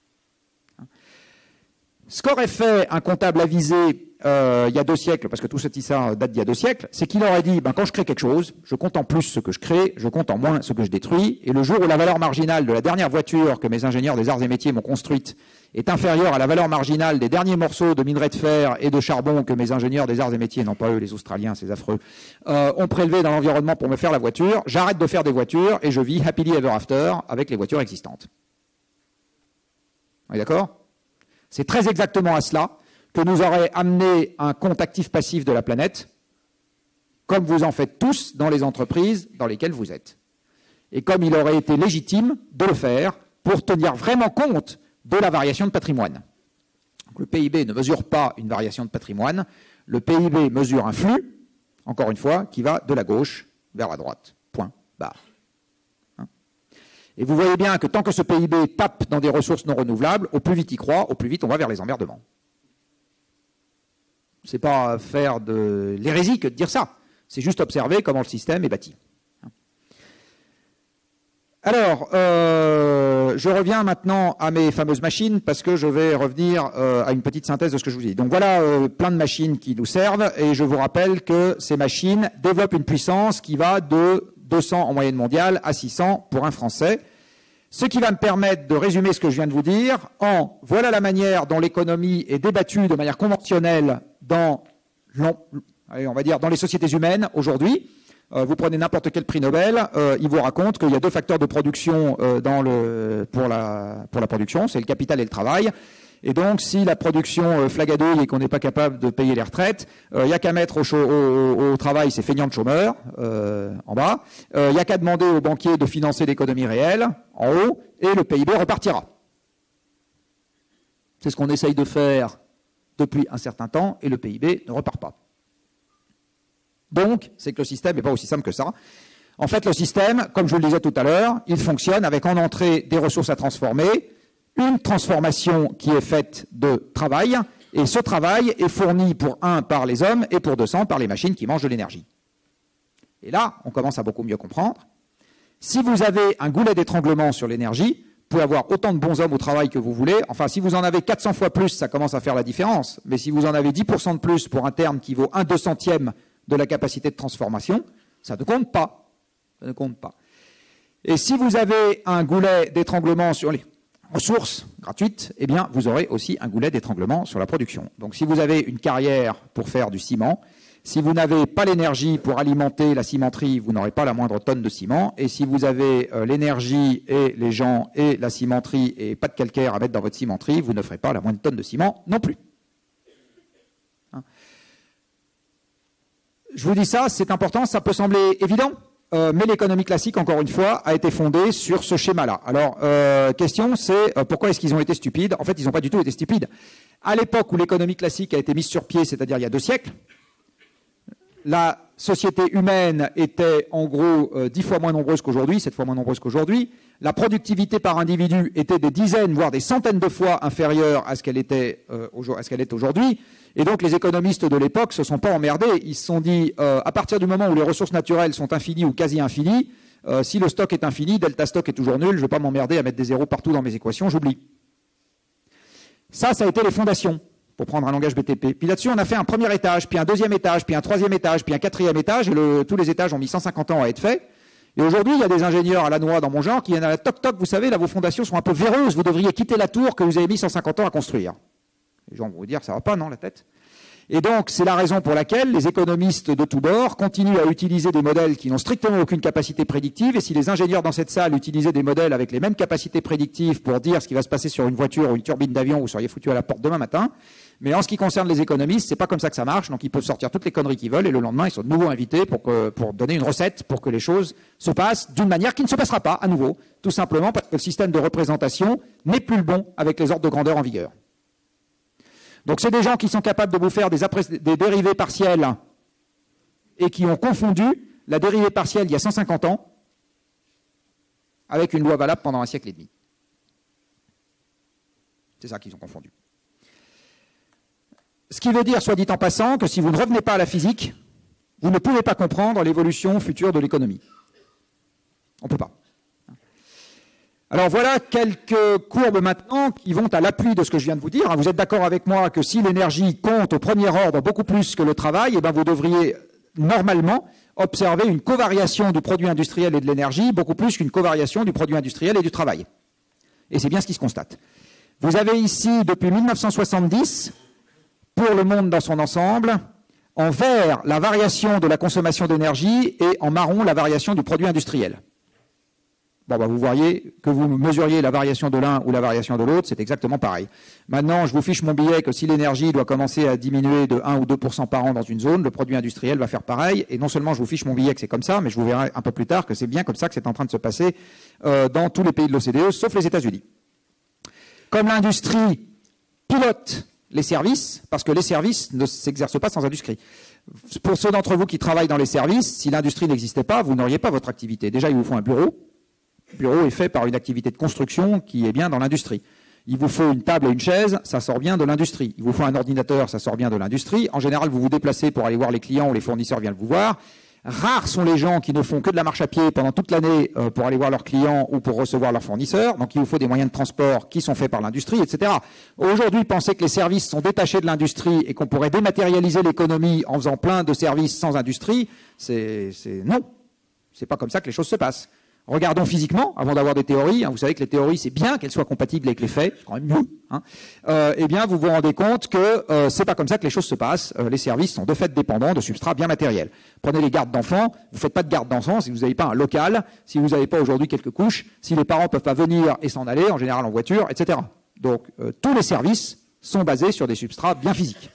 Ce qu'aurait fait un comptable avisé il y a 2 siècles, parce que tout ça date d'il y a 2 siècles, c'est qu'il aurait dit, quand je crée quelque chose, je compte en plus ce que je crée, je compte en moins ce que je détruis, et le jour où la valeur marginale de la dernière voiture que mes ingénieurs des arts et métiers m'ont construite est inférieure à la valeur marginale des derniers morceaux de minerai de fer et de charbon que mes ingénieurs des arts et métiers, non pas eux, les Australiens, c'est affreux, ont prélevé dans l'environnement pour me faire la voiture, j'arrête de faire des voitures et je vis happily ever after avec les voitures existantes. On est d'accord? C'est très exactement à cela que nous aurait amené un compte actif-passif de la planète, comme vous en faites tous dans les entreprises dans lesquelles vous êtes. Et comme il aurait été légitime de le faire pour tenir vraiment compte de la variation de patrimoine. Donc, le PIB ne mesure pas une variation de patrimoine, le PIB mesure un flux, encore une fois, qui va de la gauche vers la droite. Point barre. Et vous voyez bien que tant que ce PIB tape dans des ressources non renouvelables, au plus vite il croît, au plus vite on va vers les emmerdements. C'est pas faire de l'hérésie que de dire ça. C'est juste observer comment le système est bâti. Alors, je reviens maintenant à mes fameuses machines parce que je vais revenir à une petite synthèse de ce que je vous dis. Donc voilà plein de machines qui nous servent et je vous rappelle que ces machines développent une puissance qui va de 200 en moyenne mondiale à 600 pour un Français. Ce qui va me permettre de résumer ce que je viens de vous dire en voilà la manière dont l'économie est débattue de manière conventionnelle dans, on va dire, dans les sociétés humaines aujourd'hui. Vous prenez n'importe quel prix Nobel, il vous raconte qu'il y a 2 facteurs de production pour la production, c'est le capital et le travail. Et donc, si la production flagadouille et qu'on n'est pas capable de payer les retraites, il n'y a qu'à mettre au travail ces feignants de chômeurs en bas. Il n'y a qu'à demander aux banquiers de financer l'économie réelle en haut et le PIB repartira. C'est ce qu'on essaye de faire depuis un certain temps et le PIB ne repart pas. Donc, c'est que le système n'est pas aussi simple que ça. En fait, le système, comme je vous le disais tout à l'heure, il fonctionne avec en entrée des ressources à transformer, une transformation qui est faite de travail, et ce travail est fourni pour 1 par les hommes et pour 200 par les machines qui mangent de l'énergie. Et là, on commence à beaucoup mieux comprendre. Si vous avez un goulet d'étranglement sur l'énergie, vous pouvez avoir autant de bons hommes au travail que vous voulez. Enfin, si vous en avez 400 fois plus, ça commence à faire la différence. Mais si vous en avez 10% de plus pour un terme qui vaut 1/200e de la capacité de transformation, ça ne compte pas. Ça ne compte pas. Et si vous avez un goulet d'étranglement sur les ressources gratuites, eh bien, vous aurez aussi un goulet d'étranglement sur la production. Donc, si vous avez une carrière pour faire du ciment, si vous n'avez pas l'énergie pour alimenter la cimenterie, vous n'aurez pas la moindre tonne de ciment. Et si vous avez l'énergie et les gens et la cimenterie et pas de calcaire à mettre dans votre cimenterie, vous ne ferez pas la moindre tonne de ciment non plus. Je vous dis ça, c'est important, ça peut sembler évident, mais l'économie classique, encore une fois, a été fondée sur ce schéma-là. Alors, question, c'est pourquoi est-ce qu'ils ont été stupides? En fait, ils n'ont pas du tout été stupides. À l'époque où l'économie classique a été mise sur pied, c'est-à-dire il y a 2 siècles, la société humaine était en gros 10 fois moins nombreuse qu'aujourd'hui, 7 fois moins nombreuse qu'aujourd'hui. La productivité par individu était des dizaines, voire des centaines de fois inférieure à ce qu'elle est aujourd'hui. Et donc les économistes de l'époque se sont pas emmerdés. Ils se sont dit, à partir du moment où les ressources naturelles sont infinies ou quasi infinies, si le stock est infini, delta stock est toujours nul, je ne vais pas m'emmerder à mettre des zéros partout dans mes équations, j'oublie. Ça a été les fondations, pour prendre un langage BTP. Puis là-dessus, on a fait un premier étage, puis un deuxième étage, puis un troisième étage, puis un quatrième étage, et tous les étages ont mis 150 ans à être faits. Et aujourd'hui, il y a des ingénieurs à la noix dans mon genre qui viennent à la toc-toc, vous savez, là, vos fondations sont un peu véreuses, vous devriez quitter la tour que vous avez mis 150 ans à construire. Les gens vont vous dire, ça va pas, non, la tête? Et donc, c'est la raison pour laquelle les économistes de tous bords continuent à utiliser des modèles qui n'ont strictement aucune capacité prédictive. Et si les ingénieurs dans cette salle utilisaient des modèles avec les mêmes capacités prédictives pour dire ce qui va se passer sur une voiture ou une turbine d'avion, vous seriez foutu à la porte demain matin. Mais en ce qui concerne les économistes, c'est pas comme ça que ça marche. Donc ils peuvent sortir toutes les conneries qu'ils veulent et le lendemain ils sont de nouveau invités pour donner une recette pour que les choses se passent d'une manière qui ne se passera pas à nouveau, tout simplement parce que le système de représentation n'est plus le bon avec les ordres de grandeur en vigueur. Donc c'est des gens qui sont capables de vous faire des dérivés partiels et qui ont confondu la dérivée partielle il y a 150 ans avec une loi valable pendant un siècle et demi. C'est ça qu'ils ont confondu. Ce qui veut dire, soit dit en passant, que si vous ne revenez pas à la physique, vous ne pouvez pas comprendre l'évolution future de l'économie. On ne peut pas. Alors voilà quelques courbes maintenant qui vont à l'appui de ce que je viens de vous dire. Vous êtes d'accord avec moi que si l'énergie compte au premier ordre beaucoup plus que le travail, eh bien vous devriez normalement observer une covariation du produit industriel et de l'énergie beaucoup plus qu'une covariation du produit industriel et du travail. Et c'est bien ce qui se constate. Vous avez ici, depuis 1970, pour le monde dans son ensemble, en vert, la variation de la consommation d'énergie et en marron, la variation du produit industriel. Bon, bah, vous voyez que vous mesuriez la variation de l'un ou la variation de l'autre, c'est exactement pareil. Maintenant, je vous fiche mon billet que si l'énergie doit commencer à diminuer de 1 ou 2% par an dans une zone, le produit industriel va faire pareil. Et non seulement je vous fiche mon billet que c'est comme ça, mais je vous verrai un peu plus tard que c'est bien comme ça que c'est en train de se passer dans tous les pays de l'OCDE, sauf les États-Unis. Comme l'industrie pilote les services, parce que les services ne s'exercent pas sans industrie. Pour ceux d'entre vous qui travaillent dans les services, si l'industrie n'existait pas, vous n'auriez pas votre activité. Déjà, il vous faut un bureau. Le bureau est fait par une activité de construction qui est bien dans l'industrie. Il vous faut une table et une chaise, ça sort bien de l'industrie. Il vous faut un ordinateur, ça sort bien de l'industrie. En général, vous vous déplacez pour aller voir les clients ou les fournisseurs viennent vous voir. Rares sont les gens qui ne font que de la marche à pied pendant toute l'année pour aller voir leurs clients ou pour recevoir leurs fournisseurs. Donc il vous faut des moyens de transport qui sont faits par l'industrie, etc. Aujourd'hui, penser que les services sont détachés de l'industrie et qu'on pourrait dématérialiser l'économie en faisant plein de services sans industrie, non. C'est pas comme ça que les choses se passent. Regardons physiquement, avant d'avoir des théories. Vous savez que les théories, c'est bien qu'elles soient compatibles avec les faits, c'est quand même mieux. Eh bien, vous vous rendez compte que c'est pas comme ça que les choses se passent. Les services sont de fait dépendants de substrats bien matériels. Prenez les gardes d'enfants. Vous faites pas de garde d'enfants si vous n'avez pas un local, si vous n'avez pas aujourd'hui quelques couches, si les parents peuvent pas venir et s'en aller, en général en voiture, etc. Donc, tous les services sont basés sur des substrats bien physiques.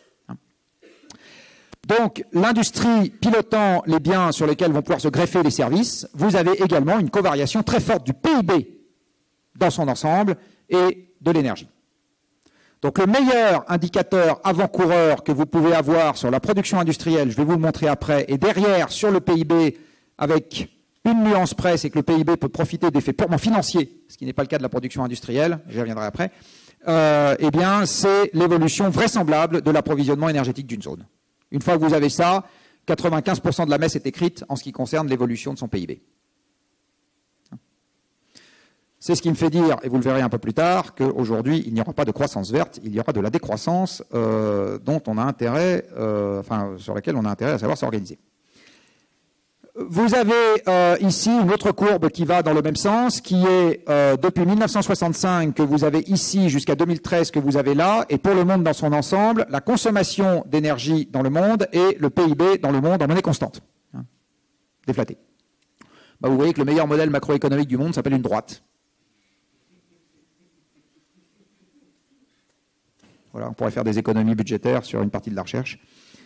Donc, l'industrie pilotant les biens sur lesquels vont pouvoir se greffer les services, vous avez également une covariation très forte du PIB dans son ensemble et de l'énergie. Donc, le meilleur indicateur avant-coureur que vous pouvez avoir sur la production industrielle, je vais vous le montrer après, et derrière, sur le PIB, avec une nuance près, c'est que le PIB peut profiter d'effets purement financiers, ce qui n'est pas le cas de la production industrielle, j'y reviendrai après, eh bien, c'est l'évolution vraisemblable de l'approvisionnement énergétique d'une zone. Une fois que vous avez ça, 95% de la messe est écrite en ce qui concerne l'évolution de son PIB. C'est ce qui me fait dire, et vous le verrez un peu plus tard, qu'aujourd'hui, il n'y aura pas de croissance verte, il y aura de la décroissance dont on a intérêt, sur laquelle on a intérêt à savoir s'organiser. Vous avez ici une autre courbe qui va dans le même sens, qui est depuis 1965 que vous avez ici jusqu'à 2013 que vous avez là, et pour le monde dans son ensemble, la consommation d'énergie dans le monde et le PIB dans le monde en monnaie constante. Déflaté. Vous voyez que le meilleur modèle macroéconomique du monde s'appelle une droite. Voilà, on pourrait faire des économies budgétaires sur une partie de la recherche.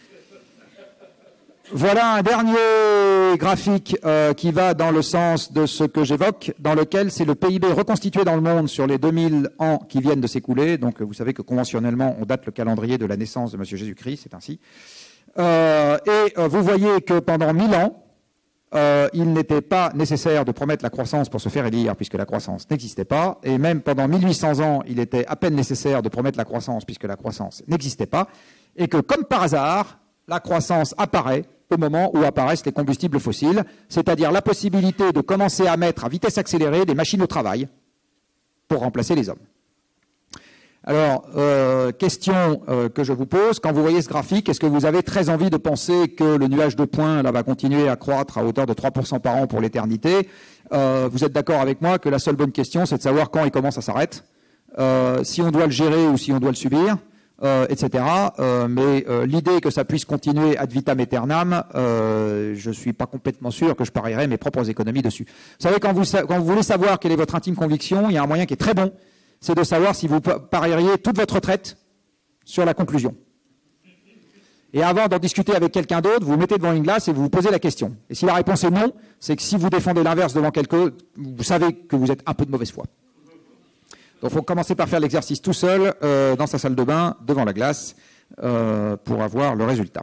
Voilà un dernier graphique qui va dans le sens de ce que j'évoque, dans lequel c'est le PIB reconstitué dans le monde sur les 2000 ans qui viennent de s'écouler. Donc vous savez que conventionnellement, on date le calendrier de la naissance de M. Jésus-Christ, c'est ainsi. Vous voyez que pendant 1000 ans, il n'était pas nécessaire de promettre la croissance pour se faire élire, puisque la croissance n'existait pas. Et même pendant 1800 ans, il était à peine nécessaire de promettre la croissance, puisque la croissance n'existait pas. Et que, comme par hasard, la croissance apparaît au moment où apparaissent les combustibles fossiles, c'est-à-dire la possibilité de commencer à mettre à vitesse accélérée des machines au travail pour remplacer les hommes. Alors, question que je vous pose, quand vous voyez ce graphique, est-ce que vous avez très envie de penser que le nuage de points là, va continuer à croître à hauteur de 3% par an pour l'éternité? Vous êtes d'accord avec moi que la seule bonne question, c'est de savoir quand et comment ça s'arrête, si on doit le gérer ou si on doit le subir, etc. Mais l'idée que ça puisse continuer ad vitam aeternam, je ne suis pas complètement sûr que je parierais mes propres économies dessus. Vous savez, quand vous voulez savoir quelle est votre intime conviction, il y a un moyen qui est très bon, c'est de savoir si vous parieriez toute votre retraite sur la conclusion. Et avant d'en discuter avec quelqu'un d'autre, vous vous mettez devant une glace et vous vous posez la question. Et si la réponse est non, c'est que si vous défendez l'inverse devant quelqu'un, vous savez que vous êtes un peu de mauvaise foi. Donc il faut commencer par faire l'exercice tout seul, dans sa salle de bain, devant la glace, pour avoir le résultat.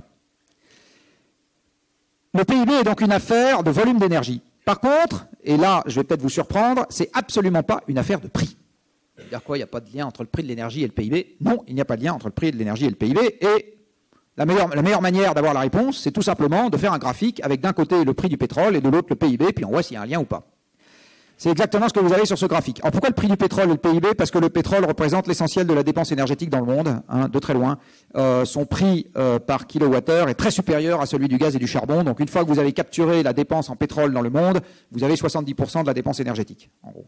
Le PIB est donc une affaire de volume d'énergie. Par contre, et là je vais peut-être vous surprendre, c'est absolument pas une affaire de prix. C'est-à-dire quoi, il n'y a pas de lien entre le prix de l'énergie et le PIB? Non, il n'y a pas de lien entre le prix de l'énergie et le PIB. Et la meilleure manière d'avoir la réponse, c'est tout simplement de faire un graphique avec d'un côté le prix du pétrole et de l'autre le PIB, puis on voit s'il y a un lien ou pas. C'est exactement ce que vous avez sur ce graphique. Alors pourquoi le prix du pétrole et le PIB? Parce que le pétrole représente l'essentiel de la dépense énergétique dans le monde, de très loin. Son prix par kilowattheure est très supérieur à celui du gaz et du charbon. Donc une fois que vous avez capturé la dépense en pétrole dans le monde, vous avez 70% de la dépense énergétique, en gros.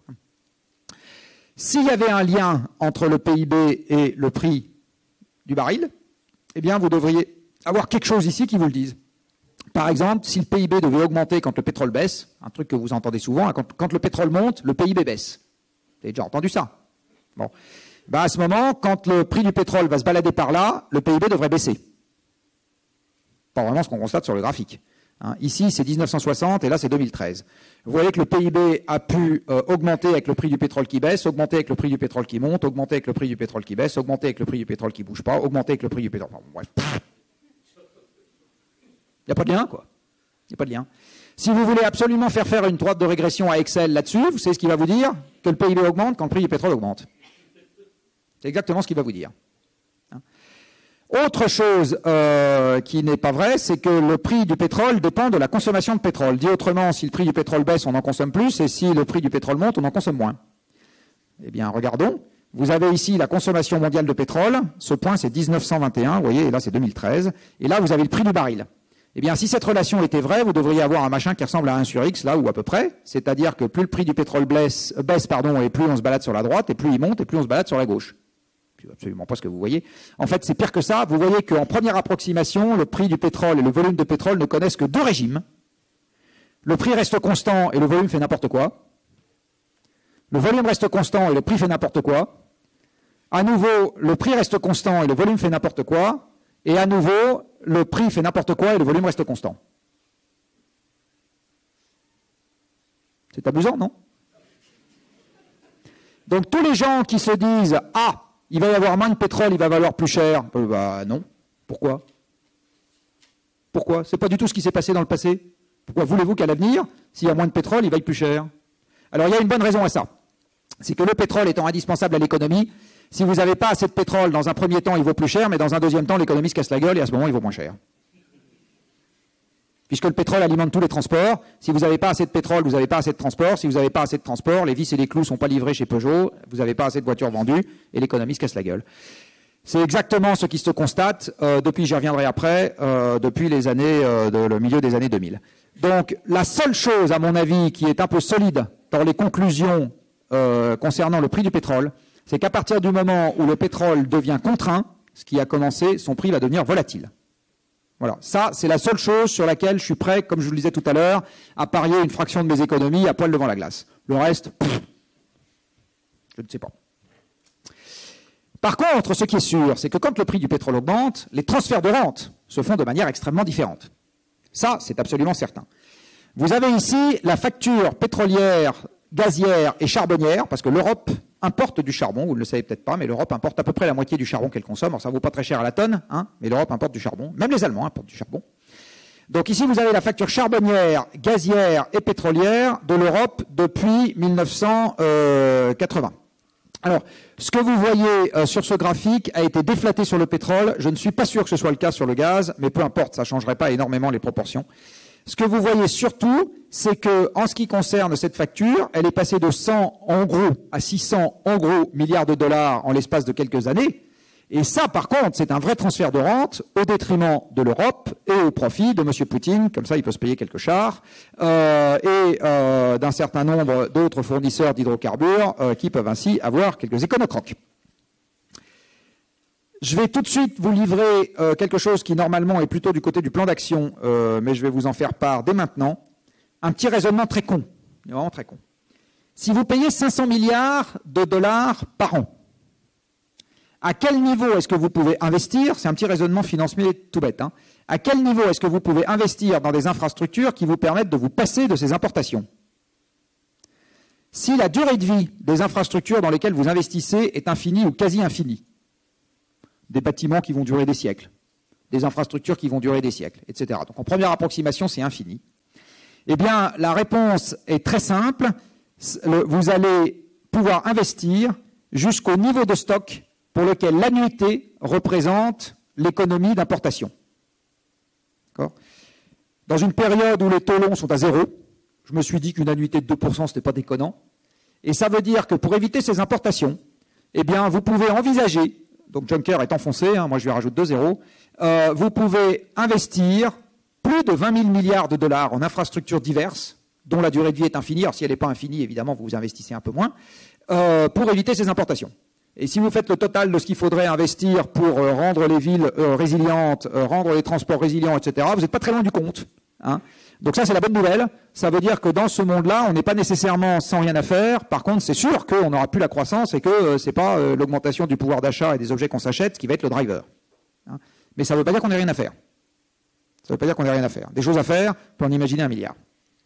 S'il y avait un lien entre le PIB et le prix du baril, eh bien vous devriez avoir quelque chose ici qui vous le dise. Par exemple, si le PIB devait augmenter quand le pétrole baisse, un truc que vous entendez souvent, quand le pétrole monte, le PIB baisse. Vous avez déjà entendu ça? Bon. Ben à ce moment, quand le prix du pétrole va se balader par là, le PIB devrait baisser. Pas vraiment ce qu'on constate sur le graphique. Ici, c'est 1960 et là, c'est 2013. Vous voyez que le PIB a pu augmenter avec le prix du pétrole qui baisse, augmenter avec le prix du pétrole qui monte, augmenter avec le prix du pétrole qui baisse, augmenter avec le prix du pétrole qui ne bouge pas, augmenter avec le prix du pétrole... Enfin, bref. Il n'y a pas de lien, quoi. Il n'y a pas de lien. Si vous voulez absolument faire une droite de régression à Excel là-dessus, vous savez ce qu'il va vous dire? Que le PIB augmente quand le prix du pétrole augmente. C'est exactement ce qu'il va vous dire. Autre chose qui n'est pas vrai, c'est que le prix du pétrole dépend de la consommation de pétrole. Dit autrement, si le prix du pétrole baisse, on en consomme plus, et si le prix du pétrole monte, on en consomme moins. Eh bien, regardons. Vous avez ici la consommation mondiale de pétrole. Ce point, c'est 1921, vous voyez, et là, c'est 2013. Et là, vous avez le prix du baril. Eh bien, si cette relation était vraie, vous devriez avoir un machin qui ressemble à 1 sur X, là, ou à peu près. C'est-à-dire que plus le prix du pétrole baisse, et plus on se balade sur la droite, et plus il monte, et plus on se balade sur la gauche. C'est absolument pas ce que vous voyez. En fait, c'est pire que ça. Vous voyez qu'en première approximation, le prix du pétrole et le volume de pétrole ne connaissent que deux régimes. Le prix reste constant et le volume fait n'importe quoi. Le volume reste constant et le prix fait n'importe quoi. À nouveau, le prix reste constant et le volume fait n'importe quoi. Et à nouveau, le prix fait n'importe quoi et le volume reste constant. C'est amusant, non? Donc tous les gens qui se disent « Ah, il va y avoir moins de pétrole, il va valoir plus cher », bah non. Pourquoi? Pourquoi? C'est pas du tout ce qui s'est passé dans le passé. Pourquoi voulez-vous qu'à l'avenir, s'il y a moins de pétrole, il vaille plus cher? Alors il y a une bonne raison à ça. C'est que le pétrole étant indispensable à l'économie, si vous n'avez pas assez de pétrole, dans un premier temps, il vaut plus cher, mais dans un deuxième temps, l'économie se casse la gueule et à ce moment, il vaut moins cher. Puisque le pétrole alimente tous les transports. Si vous n'avez pas assez de pétrole, vous n'avez pas assez de transport. Si vous n'avez pas assez de transport, les vis et les clous ne sont pas livrés chez Peugeot, vous n'avez pas assez de voitures vendues et l'économie se casse la gueule. C'est exactement ce qui se constate depuis, j'y reviendrai après, depuis les années, le milieu des années 2000. Donc, la seule chose, à mon avis, qui est un peu solide dans les conclusions concernant le prix du pétrole, c'est qu'à partir du moment où le pétrole devient contraint, ce qui a commencé, son prix va devenir volatile. Voilà, ça, c'est la seule chose sur laquelle je suis prêt, comme je vous le disais tout à l'heure, à parier une fraction de mes économies à poil devant la glace. Le reste, je ne sais pas. Par contre, ce qui est sûr, c'est que quand le prix du pétrole augmente, les transferts de rente se font de manière extrêmement différente. Ça, c'est absolument certain. Vous avez ici la facture pétrolière, gazière et charbonnière, parce que l'Europe importe du charbon, vous ne le savez peut-être pas, mais l'Europe importe à peu près la moitié du charbon qu'elle consomme. Alors ça ne vaut pas très cher à la tonne, hein, mais l'Europe importe du charbon. Même les Allemands importent du charbon. Donc ici, vous avez la facture charbonnière, gazière et pétrolière de l'Europe depuis 1980. Alors, ce que vous voyez sur ce graphique a été déflaté sur le pétrole. Je ne suis pas sûr que ce soit le cas sur le gaz, mais peu importe, ça ne changerait pas énormément les proportions. Ce que vous voyez surtout, c'est que, en ce qui concerne cette facture, elle est passée de 100 en gros à 600 en gros milliards de dollars en l'espace de quelques années. Et ça, par contre, c'est un vrai transfert de rente au détriment de l'Europe et au profit de M. Poutine, comme ça il peut se payer quelques chars, et d'un certain nombre d'autres fournisseurs d'hydrocarbures qui peuvent ainsi avoir quelques éconocroques. Je vais tout de suite vous livrer quelque chose qui normalement est plutôt du côté du plan d'action, mais je vais vous en faire part dès maintenant. Un petit raisonnement très con, vraiment très con. Si vous payez 500 milliards de dollars par an, À quel niveau est-ce que vous pouvez investir? C'est un petit raisonnement financier tout bête. Hein. À quel niveau est-ce que vous pouvez investir dans des infrastructures qui vous permettent de vous passer de ces importations? Si la durée de vie des infrastructures dans lesquelles vous investissez est infinie ou quasi infinie, des bâtiments qui vont durer des siècles, des infrastructures qui vont durer des siècles, etc. Donc en première approximation, c'est infini. Eh bien, la réponse est très simple. Vous allez pouvoir investir jusqu'au niveau de stock pour lequel l'annuité représente l'économie d'importation. Dans une période où les taux longs sont à 0, je me suis dit qu'une annuité de 2%, ce n'était pas déconnant. Et ça veut dire que pour éviter ces importations, eh bien, vous pouvez envisager, donc Juncker est enfoncé, hein, moi je lui rajoute 2 zéros, vous pouvez investir plus de 20 000 milliards de dollars en infrastructures diverses, dont la durée de vie est infinie. Alors si elle n'est pas infinie, évidemment, vous investissez un peu moins, pour éviter ces importations. Et si vous faites le total de ce qu'il faudrait investir pour rendre les villes résilientes, rendre les transports résilients, etc., vous n'êtes pas très loin du compte. Hein. Donc ça, c'est la bonne nouvelle. Ça veut dire que dans ce monde-là, on n'est pas nécessairement sans rien à faire. Par contre, c'est sûr qu'on n'aura plus la croissance et que ce n'est pas l'augmentation du pouvoir d'achat et des objets qu'on s'achète qui va être le driver. Hein. Mais ça ne veut pas dire qu'on n'ait rien à faire. Ça ne veut pas dire qu'on n'ait rien à faire. Des choses à faire, on peut en imaginer 1 milliard.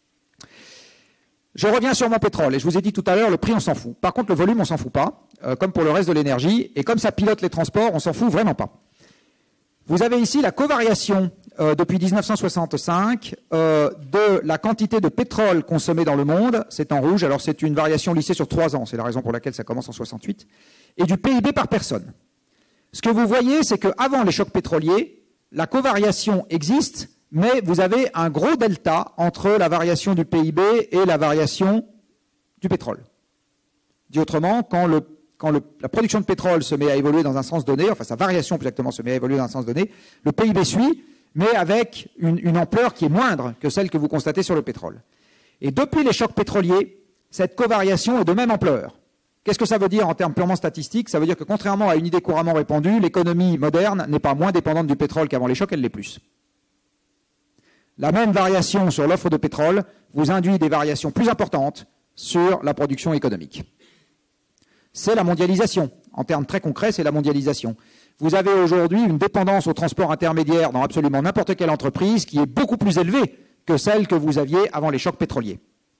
Je reviens sur mon pétrole, et je vous ai dit tout à l'heure, le prix, on s'en fout. Par contre, le volume, on s'en fout pas, comme pour le reste de l'énergie, et comme ça pilote les transports, on s'en fout vraiment pas. Vous avez ici la covariation depuis 1965 de la quantité de pétrole consommée dans le monde, c'est en rouge, alors c'est une variation lissée sur 3 ans, c'est la raison pour laquelle ça commence en 68, et du PIB par personne. Ce que vous voyez, c'est qu'avant les chocs pétroliers, la covariation existe, mais vous avez un gros delta entre la variation du PIB et la variation du pétrole. Dit autrement, quand la production de pétrole se met à évoluer dans un sens donné, enfin sa variation plus exactement se met à évoluer dans un sens donné, le PIB suit, mais avec une ampleur qui est moindre que celle que vous constatez sur le pétrole. Et depuis les chocs pétroliers, cette covariation est de même ampleur. Qu'est-ce que ça veut dire en termes purement statistiques? Ça veut dire que contrairement à une idée couramment répandue, l'économie moderne n'est pas moins dépendante du pétrole qu'avant les chocs, elle l'est plus. La même variation sur l'offre de pétrole vous induit des variations plus importantes sur la production économique. C'est la mondialisation. En termes très concrets, c'est la mondialisation. Vous avez aujourd'hui une dépendance au transport intermédiaire dans absolument n'importe quelle entreprise qui est beaucoup plus élevée que celle que vous aviez avant les chocs pétroliers.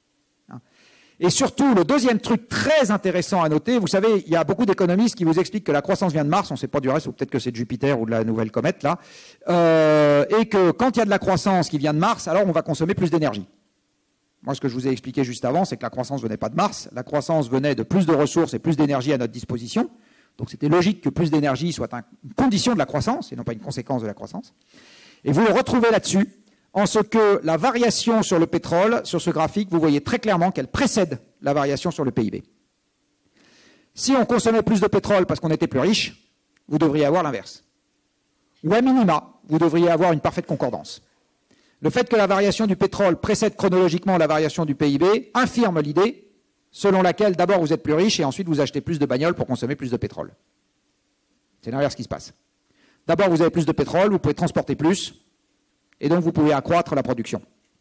Et surtout, le deuxième truc très intéressant à noter, vous savez, il y a beaucoup d'économistes qui vous expliquent que la croissance vient de Mars, on ne sait pas du reste, ou peut-être que c'est de Jupiter ou de la nouvelle comète, là, et que quand il y a de la croissance qui vient de Mars, alors on va consommer plus d'énergie. Moi, ce que je vous ai expliqué juste avant, c'est que la croissance ne venait pas de Mars, la croissance venait de plus de ressources et plus d'énergie à notre disposition, donc c'était logique que plus d'énergie soit une condition de la croissance, et non pas une conséquence de la croissance. Et vous le retrouvez là-dessus, en ce que la variation sur le pétrole, sur ce graphique, vous voyez très clairement qu'elle précède la variation sur le PIB. Si on consommait plus de pétrole parce qu'on était plus riche, vous devriez avoir l'inverse. Ou à minima, vous devriez avoir une parfaite concordance. Le fait que la variation du pétrole précède chronologiquement la variation du PIB infirme l'idée selon laquelle d'abord vous êtes plus riche et ensuite vous achetez plus de bagnoles pour consommer plus de pétrole. C'est l'inverse qui se passe. D'abord vous avez plus de pétrole, vous pouvez transporter plus, et donc vous pouvez accroître la production.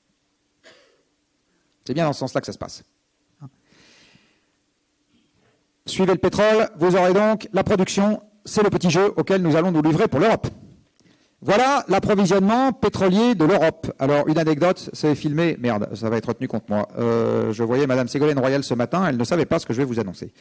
C'est bien dans ce sens-là que ça se passe. Suivez le pétrole, vous aurez donc la production, c'est le petit jeu auquel nous allons nous livrer pour l'Europe. Voilà l'approvisionnement pétrolier de l'Europe. Alors, une anecdote, c'est filmé, merde, ça va être retenu contre moi. Je voyais Madame Ségolène Royal ce matin, elle ne savait pas ce que je vais vous annoncer.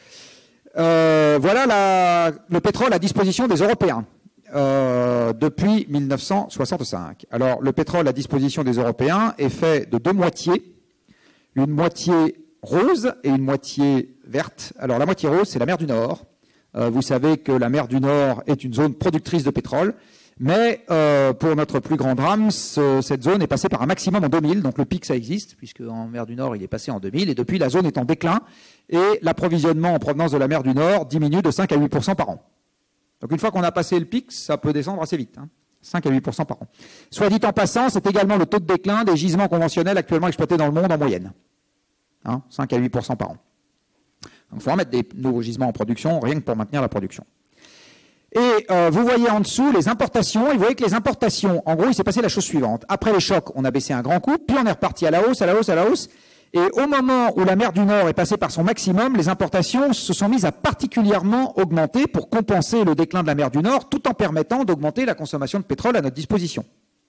Voilà le pétrole à disposition des Européens. Depuis 1965. Alors, le pétrole à disposition des Européens est fait de 2 moitiés, une moitié rose et une moitié verte. Alors, la moitié rose, c'est la mer du Nord. Vous savez que la mer du Nord est une zone productrice de pétrole, mais pour notre plus grand drame, cette zone est passée par un maximum en 2000, donc le pic, ça existe, puisque en mer du Nord, il est passé en 2000, et depuis, la zone est en déclin, et l'approvisionnement en provenance de la mer du Nord diminue de 5 à 8% par an. Donc une fois qu'on a passé le pic, ça peut descendre assez vite, 5 à 8% par an. Soit dit en passant, c'est également le taux de déclin des gisements conventionnels actuellement exploités dans le monde en moyenne. 5 à 8% par an. Donc il faut remettre des nouveaux gisements en production, rien que pour maintenir la production. Et vous voyez en dessous les importations, et vous voyez que les importations, en gros, il s'est passé la chose suivante. Après les chocs, on a baissé un grand coup, puis on est reparti à la hausse, à la hausse, à la hausse, Et au moment où la mer du Nord est passée par son maximum, les importations se sont mises à particulièrement augmenter pour compenser le déclin de la mer du Nord, tout en permettant d'augmenter la consommation de pétrole à notre disposition.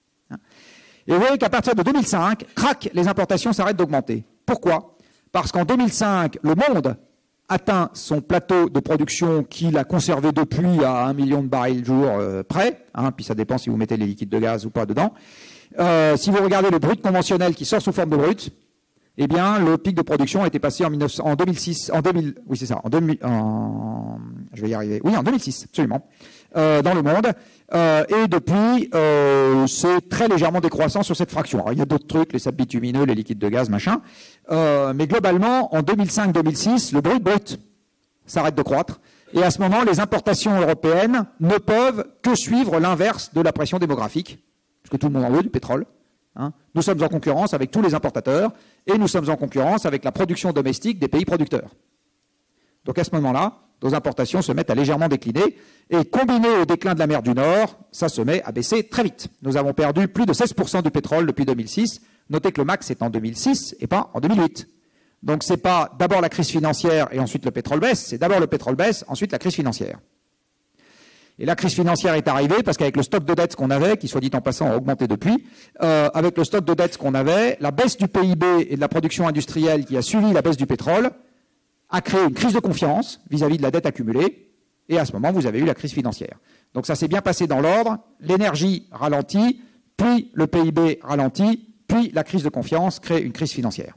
Et vous voyez qu'à partir de 2005, crac, les importations s'arrêtent d'augmenter. Pourquoi? Parce qu'en 2005, le monde atteint son plateau de production qu'il a conservé depuis à 1 million de barils jour près, puis ça dépend si vous mettez les liquides de gaz ou pas dedans. Si vous regardez le brut conventionnel qui sort sous forme de brut, eh bien, le pic de production a été passé en 2006, oui, c'est ça, je vais y arriver, oui, en 2006, absolument, dans le monde, et depuis, c'est très légèrement décroissant sur cette fraction. Alors, il y a d'autres trucs, les sables bitumineux, les liquides de gaz, machin, mais globalement, en 2005-2006, le brut s'arrête de croître, et à ce moment, les importations européennes ne peuvent que suivre l'inverse de la pression démographique, parce que tout le monde en veut du pétrole. Nous sommes en concurrence avec tous les importateurs et nous sommes en concurrence avec la production domestique des pays producteurs. Donc à ce moment-là, nos importations se mettent à légèrement décliner et combiné au déclin de la mer du Nord, ça se met à baisser très vite. Nous avons perdu plus de 16% du pétrole depuis 2006. Notez que le max est en 2006 et pas en 2008. Donc ce n'est pas d'abord la crise financière et ensuite le pétrole baisse, c'est d'abord le pétrole baisse, ensuite la crise financière. Et la crise financière est arrivée parce qu'avec le stock de dettes qu'on avait, qui soit dit en passant a augmenté depuis, avec le stock de dettes qu'on avait, la baisse du PIB et de la production industrielle qui a suivi la baisse du pétrole a créé une crise de confiance vis-à-vis de la dette accumulée. Et à ce moment, vous avez eu la crise financière. Donc ça s'est bien passé dans l'ordre. L'énergie ralentit, puis le PIB ralentit, puis la crise de confiance crée une crise financière.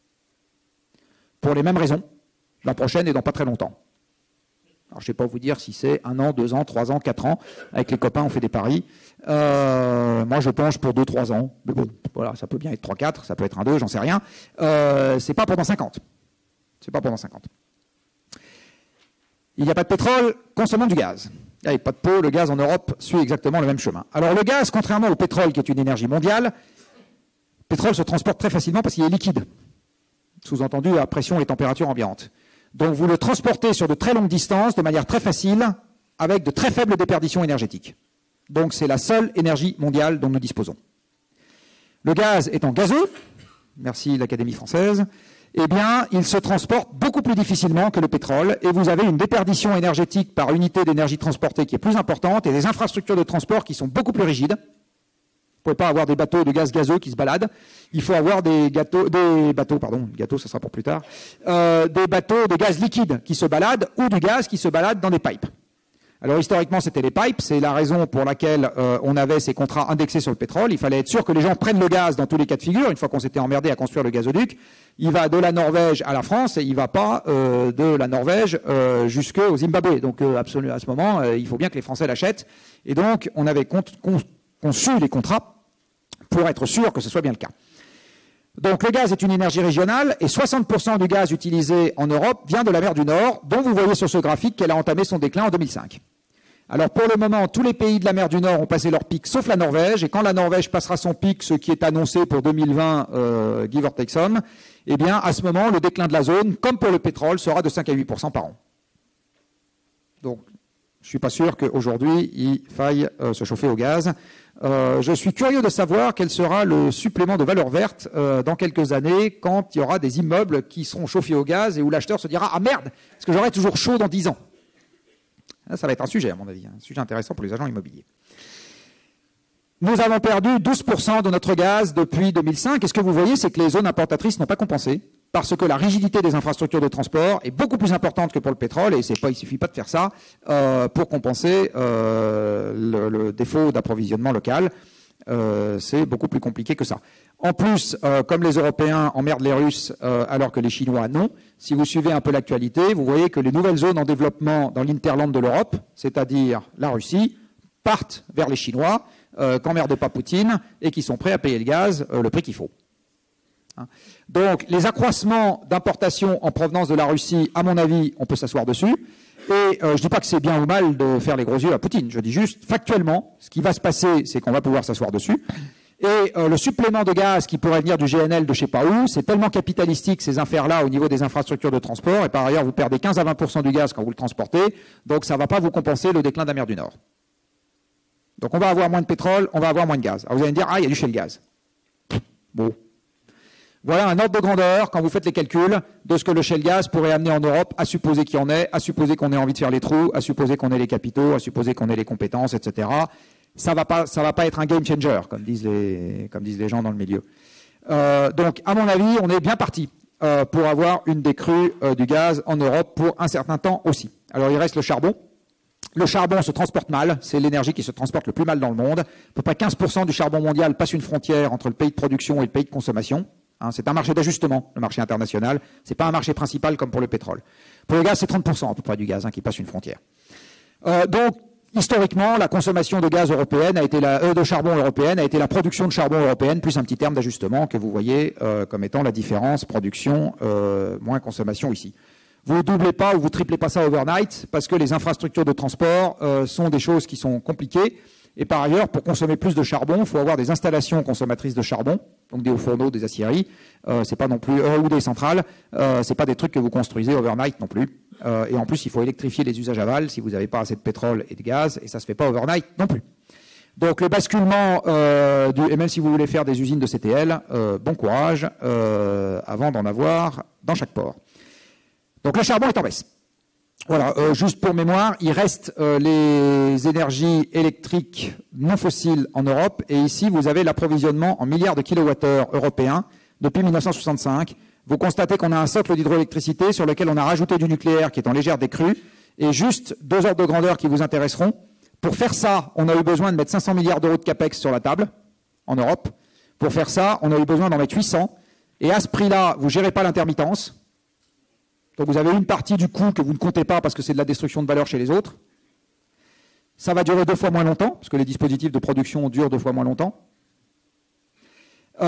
Pour les mêmes raisons, l'an prochain et dans pas très longtemps. Alors, je ne sais pas vous dire si c'est 1 an, 2 ans, 3 ans, 4 ans. Avec les copains, on fait des paris. Moi, je penche pour 2-3 ans. Mais bon, voilà, ça peut bien être 3-4, ça peut être 1-2, j'en sais rien. C'est pas pendant 50. C'est pas pendant 50. Il n'y a pas de pétrole, consommons du gaz. Il n'y a pas de peau, le gaz en Europe suit exactement le même chemin. Alors, le gaz, contrairement au pétrole, qui est une énergie mondiale, le pétrole se transporte très facilement parce qu'il est liquide. Sous-entendu à pression et température ambiante. Donc vous le transportez sur de très longues distances de manière très facile avec de très faibles déperditions énergétiques. Donc c'est la seule énergie mondiale dont nous disposons. Le gaz étant gazeux, merci l'Académie française, eh bien il se transporte beaucoup plus difficilement que le pétrole et vous avez une déperdition énergétique par unité d'énergie transportée qui est plus importante et des infrastructures de transport qui sont beaucoup plus rigides. Vous ne pouvez pas avoir des bateaux de gaz gazeux qui se baladent. Il faut avoir des bateaux, ça sera pour plus tard, des bateaux de gaz liquide qui se baladent ou du gaz qui se balade dans des pipes. Alors historiquement, c'était les pipes. C'est la raison pour laquelle on avait ces contrats indexés sur le pétrole. Il fallait être sûr que les gens prennent le gaz dans tous les cas de figure. Une fois qu'on s'était emmerdé à construire le gazoduc, il va de la Norvège à la France et il ne va pas de la Norvège jusqu'au Zimbabwe. Donc à ce moment, il faut bien que les Français l'achètent. Et donc, on avait conçu les contrats pour être sûr que ce soit bien le cas. Donc le gaz est une énergie régionale et 60% du gaz utilisé en Europe vient de la mer du Nord, dont vous voyez sur ce graphique qu'elle a entamé son déclin en 2005. Alors pour le moment, tous les pays de la mer du Nord ont passé leur pic, sauf la Norvège, et quand la Norvège passera son pic, ce qui est annoncé pour 2020, give or take some, eh bien à ce moment, le déclin de la zone, comme pour le pétrole, sera de 5 à 8% par an. Donc je ne suis pas sûr qu'aujourd'hui, il faille se chauffer au gaz. Je suis curieux de savoir quel sera le supplément de valeur verte dans quelques années quand il y aura des immeubles qui seront chauffés au gaz et où l'acheteur se dira « Ah merde, est-ce que j'aurai toujours chaud dans 10 ans ?» Ça va être un sujet, à mon avis, un sujet intéressant pour les agents immobiliers. Nous avons perdu 12% de notre gaz depuis 2005. Et ce que vous voyez, c'est que les zones importatrices n'ont pas compensé parce que la rigidité des infrastructures de transport est beaucoup plus importante que pour le pétrole. Et il ne suffit pas de faire ça pour compenser le défaut d'approvisionnement local. C'est beaucoup plus compliqué que ça. En plus, comme les Européens emmerdent les Russes alors que les Chinois non, si vous suivez un peu l'actualité, vous voyez que les nouvelles zones en développement dans l'interland de l'Europe, c'est-à-dire la Russie, partent vers les Chinois, qu'emmerde pas Poutine, et qui sont prêts à payer le gaz le prix qu'il faut. Donc, les accroissements d'importation en provenance de la Russie, à mon avis, on peut s'asseoir dessus. Et je ne dis pas que c'est bien ou mal de faire les gros yeux à Poutine. Je dis juste, factuellement, ce qui va se passer, c'est qu'on va pouvoir s'asseoir dessus. Et le supplément de gaz qui pourrait venir du GNL de je ne sais pas où, c'est tellement capitalistique ces affaires-là au niveau des infrastructures de transport. Et par ailleurs, vous perdez 15 à 20% du gaz quand vous le transportez. Donc, ça ne va pas vous compenser le déclin de la mer du Nord. Donc, on va avoir moins de pétrole, on va avoir moins de gaz. Alors, vous allez me dire, ah, il y a du shale gaz. Bon. Voilà un ordre de grandeur, quand vous faites les calculs, de ce que le shale gas pourrait amener en Europe, à supposer qu'il y en ait, à supposer qu'on ait envie de faire les trous, à supposer qu'on ait les capitaux, à supposer qu'on ait les compétences, etc. Ça va pas être un game changer, comme disent les gens dans le milieu. Donc, à mon avis, on est bien parti pour avoir une décrue du gaz en Europe pour un certain temps aussi. Alors, il reste le charbon. Le charbon se transporte mal, c'est l'énergie qui se transporte le plus mal dans le monde. À peu près 15% du charbon mondial passe une frontière entre le pays de production et le pays de consommation. C'est un marché d'ajustement, le marché international. C'est pas un marché principal comme pour le pétrole. Pour le gaz, c'est 30% à peu près du gaz qui passe une frontière. Donc, historiquement, la consommation de gaz européenne de charbon européenne a été la production de charbon européenne plus un petit terme d'ajustement que vous voyez comme étant la différence production moins consommation ici. Vous ne doublez pas ou vous triplez pas ça overnight parce que les infrastructures de transport sont des choses qui sont compliquées. Et par ailleurs, pour consommer plus de charbon, il faut avoir des installations consommatrices de charbon, donc des hauts fourneaux, des aciéries, c'est pas non plus ou des centrales, c'est pas des trucs que vous construisez overnight non plus. Et en plus, il faut électrifier les usages aval si vous n'avez pas assez de pétrole et de gaz, et ça se fait pas overnight non plus. Donc le basculement et même si vous voulez faire des usines de CTL, bon courage avant d'en avoir dans chaque port. Donc le charbon est en baisse. Voilà, juste pour mémoire, il reste les énergies électriques non fossiles en Europe. Et ici, vous avez l'approvisionnement en milliards de kilowattheures européens depuis 1965. Vous constatez qu'on a un socle d'hydroélectricité sur lequel on a rajouté du nucléaire qui est en légère décrue. Et juste deux ordres de grandeur qui vous intéresseront. Pour faire ça, on a eu besoin de mettre 500 milliards d'euros de capex sur la table en Europe. Pour faire ça, on a eu besoin d'en mettre 800. Et à ce prix-là, vous ne gérez pas l'intermittence. Donc vous avez une partie du coût que vous ne comptez pas parce que c'est de la destruction de valeur chez les autres. Ça va durer 2 fois moins longtemps, parce que les dispositifs de production durent 2 fois moins longtemps. Pour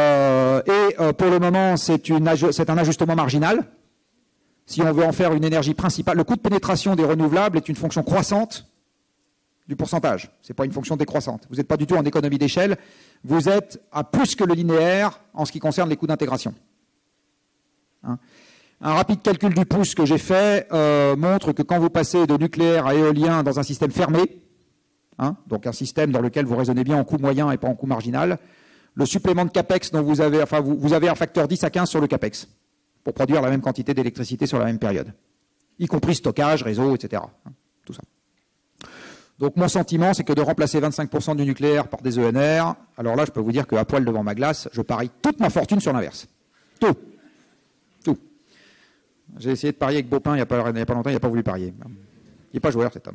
le moment, c'est un ajustement marginal. Si on veut en faire une énergie principale, le coût de pénétration des renouvelables est une fonction croissante du pourcentage. Ce n'est pas une fonction décroissante. Vous n'êtes pas du tout en économie d'échelle. Vous êtes à plus que le linéaire en ce qui concerne les coûts d'intégration. Un rapide calcul du pouce que j'ai fait montre que quand vous passez de nucléaire à éolien dans un système fermé, donc un système dans lequel vous raisonnez bien en coût moyen et pas en coût marginal, le supplément de capex dont vous avez un facteur 10 à 15 sur le capex pour produire la même quantité d'électricité sur la même période, y compris stockage, réseau, etc. Tout ça. Donc mon sentiment, c'est que de remplacer 25% du nucléaire par des ENR, alors là, je peux vous dire qu'à poil devant ma glace, je parie toute ma fortune sur l'inverse. Tout. J'ai essayé de parier avec Baupin il n'y a pas longtemps, il n'a pas voulu parier. Il n'est pas joueur, cet homme.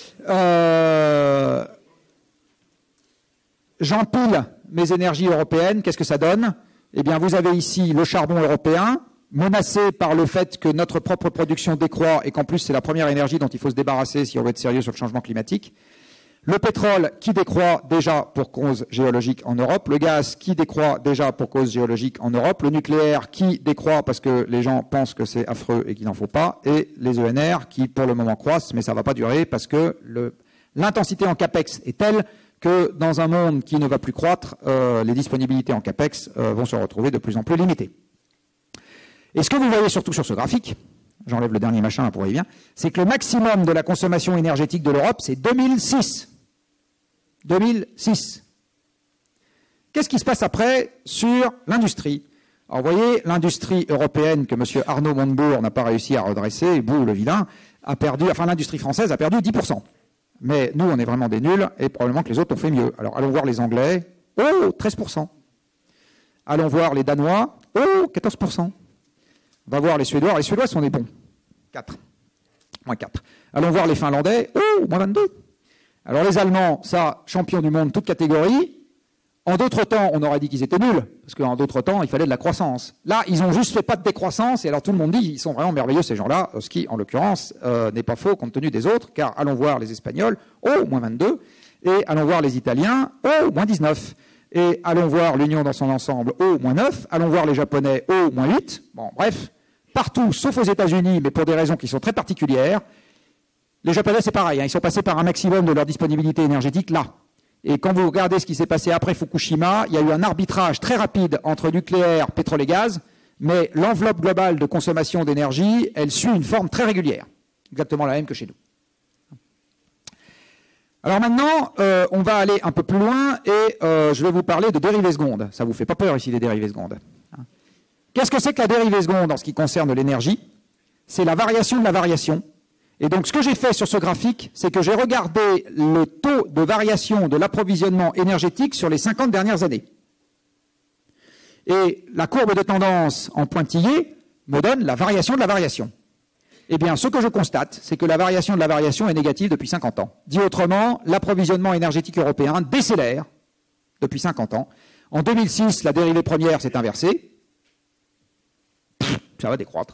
J'empile mes énergies européennes. Qu'est-ce que ça donne? Eh bien, vous avez ici le charbon européen, menacé par le fait que notre propre production décroît et qu'en plus, c'est la première énergie dont il faut se débarrasser si on veut être sérieux sur le changement climatique. Le pétrole qui décroît déjà pour cause géologique en Europe, le gaz qui décroît déjà pour cause géologique en Europe, le nucléaire qui décroît parce que les gens pensent que c'est affreux et qu'il n'en faut pas, et les ENR qui pour le moment croissent, mais ça ne va pas durer parce que l'intensité en capex est telle que dans un monde qui ne va plus croître, les disponibilités en capex vont se retrouver de plus en plus limitées. Et ce que vous voyez surtout sur ce graphique, j'enlève le dernier machin pour y bien, c'est que le maximum de la consommation énergétique de l'Europe, c'est 2006. 2006. Qu'est-ce qui se passe après sur l'industrie? Alors vous voyez, l'industrie européenne que M. Arnaud Montebourg n'a pas réussi à redresser, Bou le vilain, l'industrie française a perdu 10%. Mais nous, on est vraiment des nuls et probablement que les autres ont fait mieux. Alors allons voir les Anglais, 13%. Allons voir les Danois, 14%. On va voir les Suédois. Les Suédois sont des bons. 4. Moins 4. Allons voir les Finlandais, moins 22. Alors les Allemands, ça, champions du monde, toute catégorie. En d'autres temps, on aurait dit qu'ils étaient nuls, parce qu'en d'autres temps, il fallait de la croissance. Là, ils ont juste fait pas de décroissance, et alors tout le monde dit ils sont vraiment merveilleux ces gens-là, ce qui, en l'occurrence, n'est pas faux compte tenu des autres, car allons voir les Espagnols, moins 22, et allons voir les Italiens, moins 19, et allons voir l'Union dans son ensemble, moins 9, allons voir les Japonais, moins 8. Bon, bref, partout, sauf aux États-Unis, mais pour des raisons qui sont très particulières. Les Japonais, c'est pareil, ils sont passés par un maximum de leur disponibilité énergétique là. Et quand vous regardez ce qui s'est passé après Fukushima, il y a eu un arbitrage très rapide entre nucléaire, pétrole et gaz, mais l'enveloppe globale de consommation d'énergie, elle suit une forme très régulière, exactement la même que chez nous. Alors maintenant, on va aller un peu plus loin et je vais vous parler de dérivés secondes. Ça vous fait pas peur ici, les dérivés secondes? Qu'est-ce que c'est que la dérivée seconde en ce qui concerne l'énergie? C'est la variation de la variation. Et donc, ce que j'ai fait sur ce graphique, c'est que j'ai regardé le taux de variation de l'approvisionnement énergétique sur les 50 dernières années. Et la courbe de tendance en pointillé me donne la variation de la variation. Eh bien, ce que je constate, c'est que la variation de la variation est négative depuis 50 ans. Dit autrement, l'approvisionnement énergétique européen décélère depuis 50 ans. En 2006, la dérivée première s'est inversée. Ça va décroître.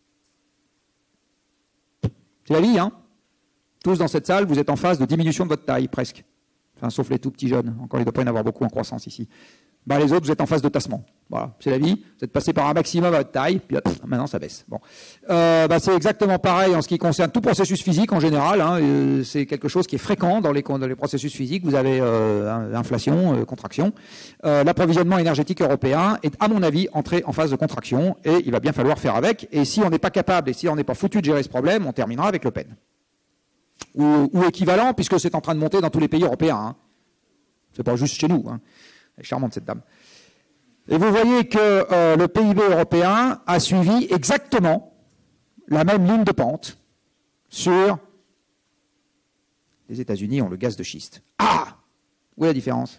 C'est la vie, hein. Tous dans cette salle, vous êtes en phase de diminution de votre taille, presque. Enfin, sauf les tout petits jeunes. Encore, il ne doit pas y en avoir beaucoup en croissance ici. Ben, les autres, vous êtes en phase de tassement. Voilà, c'est la vie. Vous êtes passé par un maximum à votre taille, puis hop, maintenant ça baisse. Bon. C'est exactement pareil en ce qui concerne tout processus physique en général. Hein. C'est quelque chose qui est fréquent dans les processus physiques. Vous avez inflation, contraction. L'approvisionnement énergétique européen est, à mon avis, entré en phase de contraction et il va bien falloir faire avec. Et si on n'est pas capable et si on n'est pas foutu de gérer ce problème, on terminera avec Le Pen. Ou équivalent, puisque c'est en train de monter dans tous les pays européens. Hein. C'est pas juste chez nous. Hein. Elle est charmante, cette dame. Et vous voyez que le PIB européen a suivi exactement la même ligne de pente sur les États-Unis ont le gaz de schiste. Ah! Où est la différence?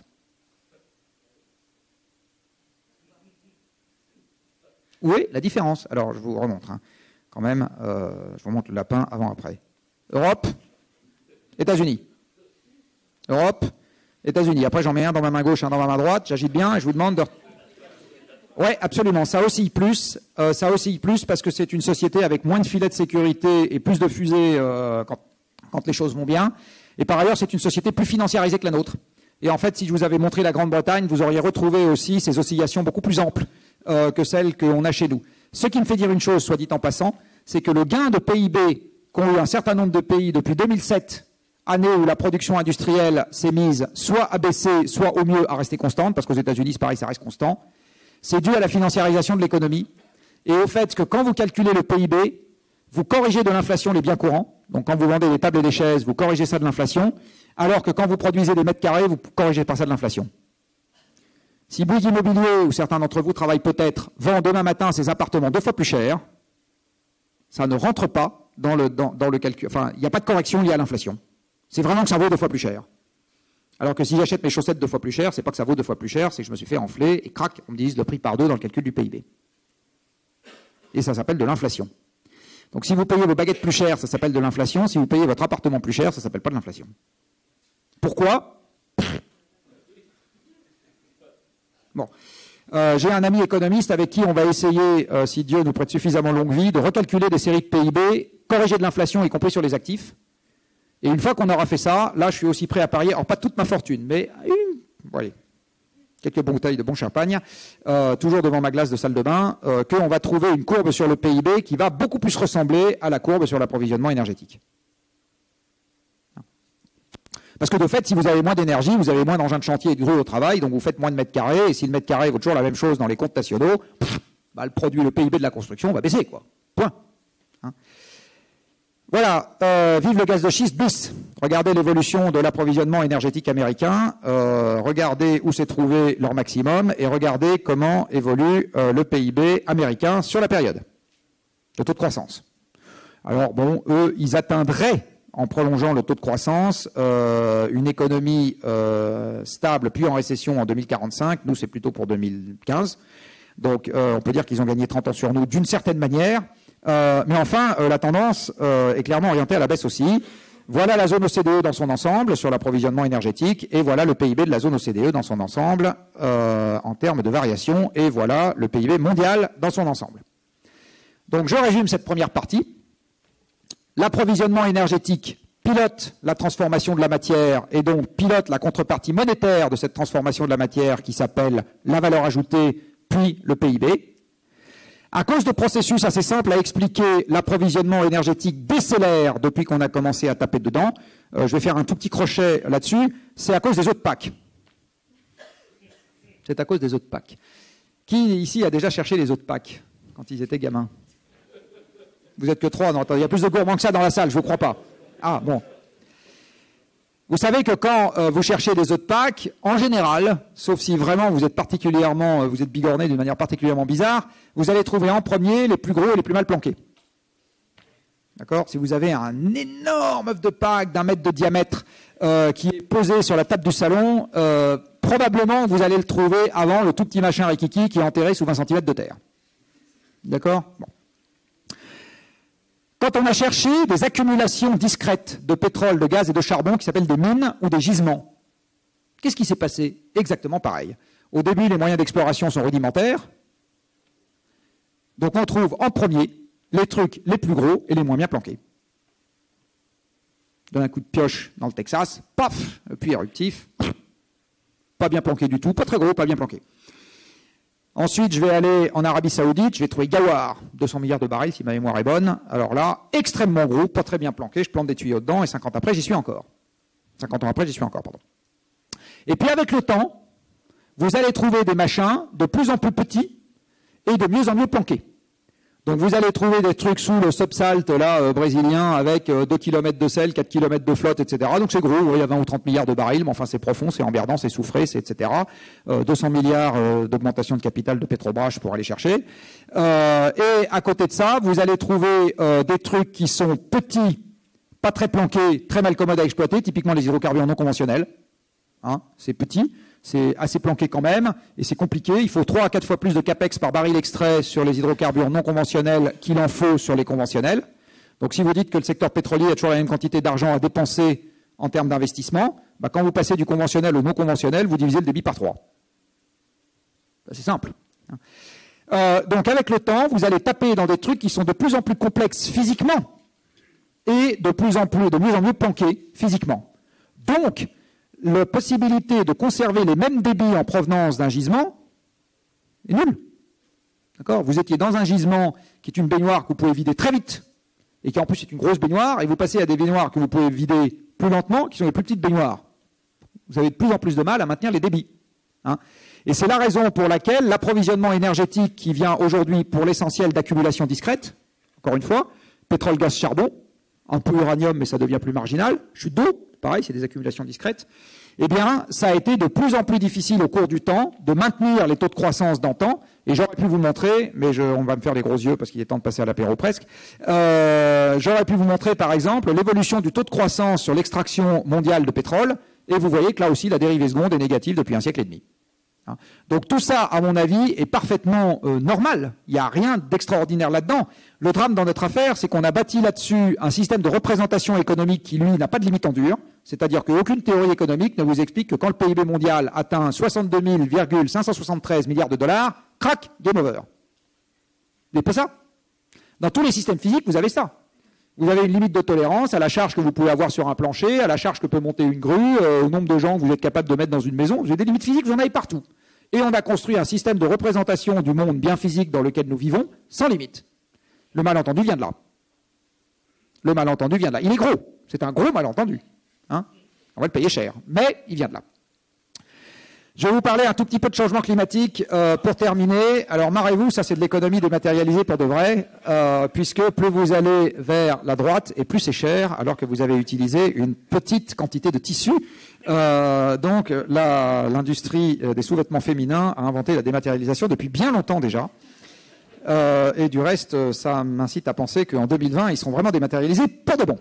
Où est la différence? Alors, je vous remontre. Hein. Quand même, je vous montre le lapin avant-après. Europe, États-Unis. Europe, États-Unis. Après, j'en mets un dans ma main gauche, un dans ma main droite. J'agite bien et je vous demande de... Oui, absolument. Ça oscille plus. Ça oscille plus parce que c'est une société avec moins de filets de sécurité et plus de fusées quand les choses vont bien. Et par ailleurs, c'est une société plus financiarisée que la nôtre. Et en fait, si je vous avais montré la Grande-Bretagne, vous auriez retrouvé aussi ces oscillations beaucoup plus amples que celles qu'on a chez nous. Ce qui me fait dire une chose, soit dit en passant, c'est que le gain de PIB qu'ont eu un certain nombre de pays depuis 2007, année où la production industrielle s'est mise soit à baisser, soit au mieux à rester constante, parce qu'aux États-Unis, c'est pareil, ça reste constant, c'est dû à la financiarisation de l'économie et au fait que quand vous calculez le PIB, vous corrigez de l'inflation les biens courants. Donc quand vous vendez des tables et des chaises, vous corrigez ça de l'inflation, alors que quand vous produisez des mètres carrés, vous corrigez pas ça de l'inflation. Si Bouygues Immobilier, ou certains d'entre vous travaillent peut-être, vend demain matin ses appartements 2 fois plus cher, ça ne rentre pas dans le calcul. Enfin, il n'y a pas de correction liée à l'inflation. C'est vraiment que ça vaut 2 fois plus cher. Alors que si j'achète mes chaussettes 2 fois plus cher, c'est pas que ça vaut 2 fois plus cher, c'est que je me suis fait enfler et crac, on me divise le prix par 2 dans le calcul du PIB. Et ça s'appelle de l'inflation. Donc si vous payez vos baguettes plus chères, ça s'appelle de l'inflation. Si vous payez votre appartement plus cher, ça s'appelle pas de l'inflation. Pourquoi? Bon. J'ai un ami économiste avec qui on va essayer, si Dieu nous prête suffisamment longue vie, de recalculer des séries de PIB, corriger de l'inflation, y compris sur les actifs. Et une fois qu'on aura fait ça, là, je suis aussi prêt à parier, alors pas toute ma fortune, mais voilà, quelques bouteilles de bon champagne, toujours devant ma glace de salle de bain, qu'on va trouver une courbe sur le PIB qui va beaucoup plus ressembler à la courbe sur l'approvisionnement énergétique. Parce que de fait, si vous avez moins d'énergie, vous avez moins d'engins de chantier et de grues au travail, donc vous faites moins de mètres carrés, et si le mètre carré vaut toujours la même chose dans les comptes nationaux, le PIB de la construction va baisser, quoi. Point. Hein. Voilà, vive le gaz de schiste bis. Regardez l'évolution de l'approvisionnement énergétique américain, regardez où s'est trouvé leur maximum, et regardez comment évolue le PIB américain sur la période, le taux de croissance. Alors bon, eux, ils atteindraient, en prolongeant le taux de croissance, une économie stable, puis en récession en 2045. Nous, c'est plutôt pour 2015. Donc, on peut dire qu'ils ont gagné 30 ans sur nous d'une certaine manière. Mais enfin, la tendance est clairement orientée à la baisse aussi. Voilà la zone OCDE dans son ensemble sur l'approvisionnement énergétique, et voilà le PIB de la zone OCDE dans son ensemble en termes de variation, et voilà le PIB mondial dans son ensemble. Donc, je résume cette première partie. L'approvisionnement énergétique pilote la transformation de la matière et donc pilote la contrepartie monétaire de cette transformation de la matière qui s'appelle la valeur ajoutée, puis le PIB. À cause de processus assez simples à expliquer, l'approvisionnement énergétique décélère depuis qu'on a commencé à taper dedans. Je vais faire un tout petit crochet là-dessus. C'est à cause des œufs de Pâques. C'est à cause des œufs de Pâques. Qui ici a déjà cherché les œufs de Pâques quand ils étaient gamins? Vous êtes que 3, non, attendez, il y a plus de gourmands que ça dans la salle, je ne vous crois pas. Ah, bon. Vous savez que quand vous cherchez des œufs de Pâques, en général, sauf si vraiment vous êtes bigorné d'une manière particulièrement bizarre, vous allez trouver en premier les plus gros et les plus mal planqués. D'accord ? Si vous avez un énorme œuf de Pâques d'1 mètre de diamètre qui est posé sur la table du salon, probablement vous allez le trouver avant le tout petit machin rikiki qui est enterré sous 20 cm de terre. D'accord ? Bon. Quand on a cherché des accumulations discrètes de pétrole, de gaz et de charbon qui s'appellent des mines ou des gisements, qu'est-ce qui s'est passé? Exactement pareil. Au début, les moyens d'exploration sont rudimentaires. Donc on trouve en premier les trucs les plus gros et les moins bien planqués. Donne un coup de pioche dans le Texas, paf, puits éruptif, pas bien planqué du tout, pas très gros, pas bien planqué. Ensuite, je vais aller en Arabie Saoudite, je vais trouver Gawar, 200 milliards de barils si ma mémoire est bonne. Alors là, extrêmement gros, pas très bien planqué, je plante des tuyaux dedans et 50 ans après, j'y suis encore. 50 ans après, j'y suis encore, pardon. Et puis avec le temps, vous allez trouver des machins de plus en plus petits et de mieux en mieux planqués. Donc vous allez trouver des trucs sous le subsalt là, brésilien avec 2 km de sel, 4 km de flotte, etc. Donc c'est gros, il y a 20 ou 30 milliards de barils, mais enfin c'est profond, c'est emmerdant, c'est soufré, c'est etc. 200 milliards d'augmentation de capital de Petrobras pour aller chercher. Et à côté de ça, vous allez trouver des trucs qui sont petits, pas très planqués, très mal commodes à exploiter, typiquement les hydrocarbures non conventionnels. Hein, c'est petit. C'est assez planqué quand même, et c'est compliqué. Il faut 3 à 4 fois plus de capex par baril extrait sur les hydrocarbures non conventionnels qu'il en faut sur les conventionnels. Donc si vous dites que le secteur pétrolier a toujours la même quantité d'argent à dépenser en termes d'investissement, bah, quand vous passez du conventionnel au non conventionnel, vous divisez le débit par 3. C'est simple. Donc avec le temps, vous allez taper dans des trucs qui sont de plus en plus complexes physiquement et de mieux en mieux planqués physiquement. Donc, la possibilité de conserver les mêmes débits en provenance d'un gisement est nulle. D'accord ? Vous étiez dans un gisement qui est une baignoire que vous pouvez vider très vite et qui en plus est une grosse baignoire, et vous passez à des baignoires que vous pouvez vider plus lentement, qui sont les plus petites baignoires. Vous avez de plus en plus de mal à maintenir les débits. Hein ? Et c'est la raison pour laquelle l'approvisionnement énergétique qui vient aujourd'hui pour l'essentiel d'accumulation discrète, encore une fois, pétrole, gaz, charbon, un peu uranium, mais ça devient plus marginal, chute d'eau, pareil, c'est des accumulations discrètes, eh bien, ça a été de plus en plus difficile au cours du temps de maintenir les taux de croissance d'antan, et j'aurais pu vous montrer, mais on va me faire les gros yeux parce qu'il est temps de passer à l'apéro presque, j'aurais pu vous montrer par exemple l'évolution du taux de croissance sur l'extraction mondiale de pétrole, et vous voyez que là aussi la dérivée seconde est négative depuis 1 siècle et demi. Donc tout ça, à mon avis, est parfaitement normal. Il n'y a rien d'extraordinaire là-dedans. Le drame dans notre affaire, c'est qu'on a bâti là-dessus un système de représentation économique qui, lui, n'a pas de limite en dur. C'est-à-dire qu'aucune théorie économique ne vous explique que quand le PIB mondial atteint 62 573 milliards de dollars, crac, game over. Vous n'avez pas ça? Dans tous les systèmes physiques, vous avez ça. Vous avez une limite de tolérance à la charge que vous pouvez avoir sur un plancher, à la charge que peut monter une grue, au nombre de gens que vous êtes capable de mettre dans une maison. Vous avez des limites physiques, vous en avez partout. Et on a construit un système de représentation du monde bien physique dans lequel nous vivons, sans limite. Le malentendu vient de là. Le malentendu vient de là. Il est gros. C'est un gros malentendu. Hein ? On va le payer cher. Mais il vient de là. Je vais vous parler un tout petit peu de changement climatique pour terminer. Alors, marrez-vous, ça c'est de l'économie dématérialisée pour de vrai, puisque plus vous allez vers la droite et plus c'est cher, alors que vous avez utilisé une petite quantité de tissu. Donc, l'industrie des sous-vêtements féminins a inventé la dématérialisation depuis bien longtemps déjà. Et du reste, ça m'incite à penser qu'en 2020, ils seront vraiment dématérialisés pour de bon.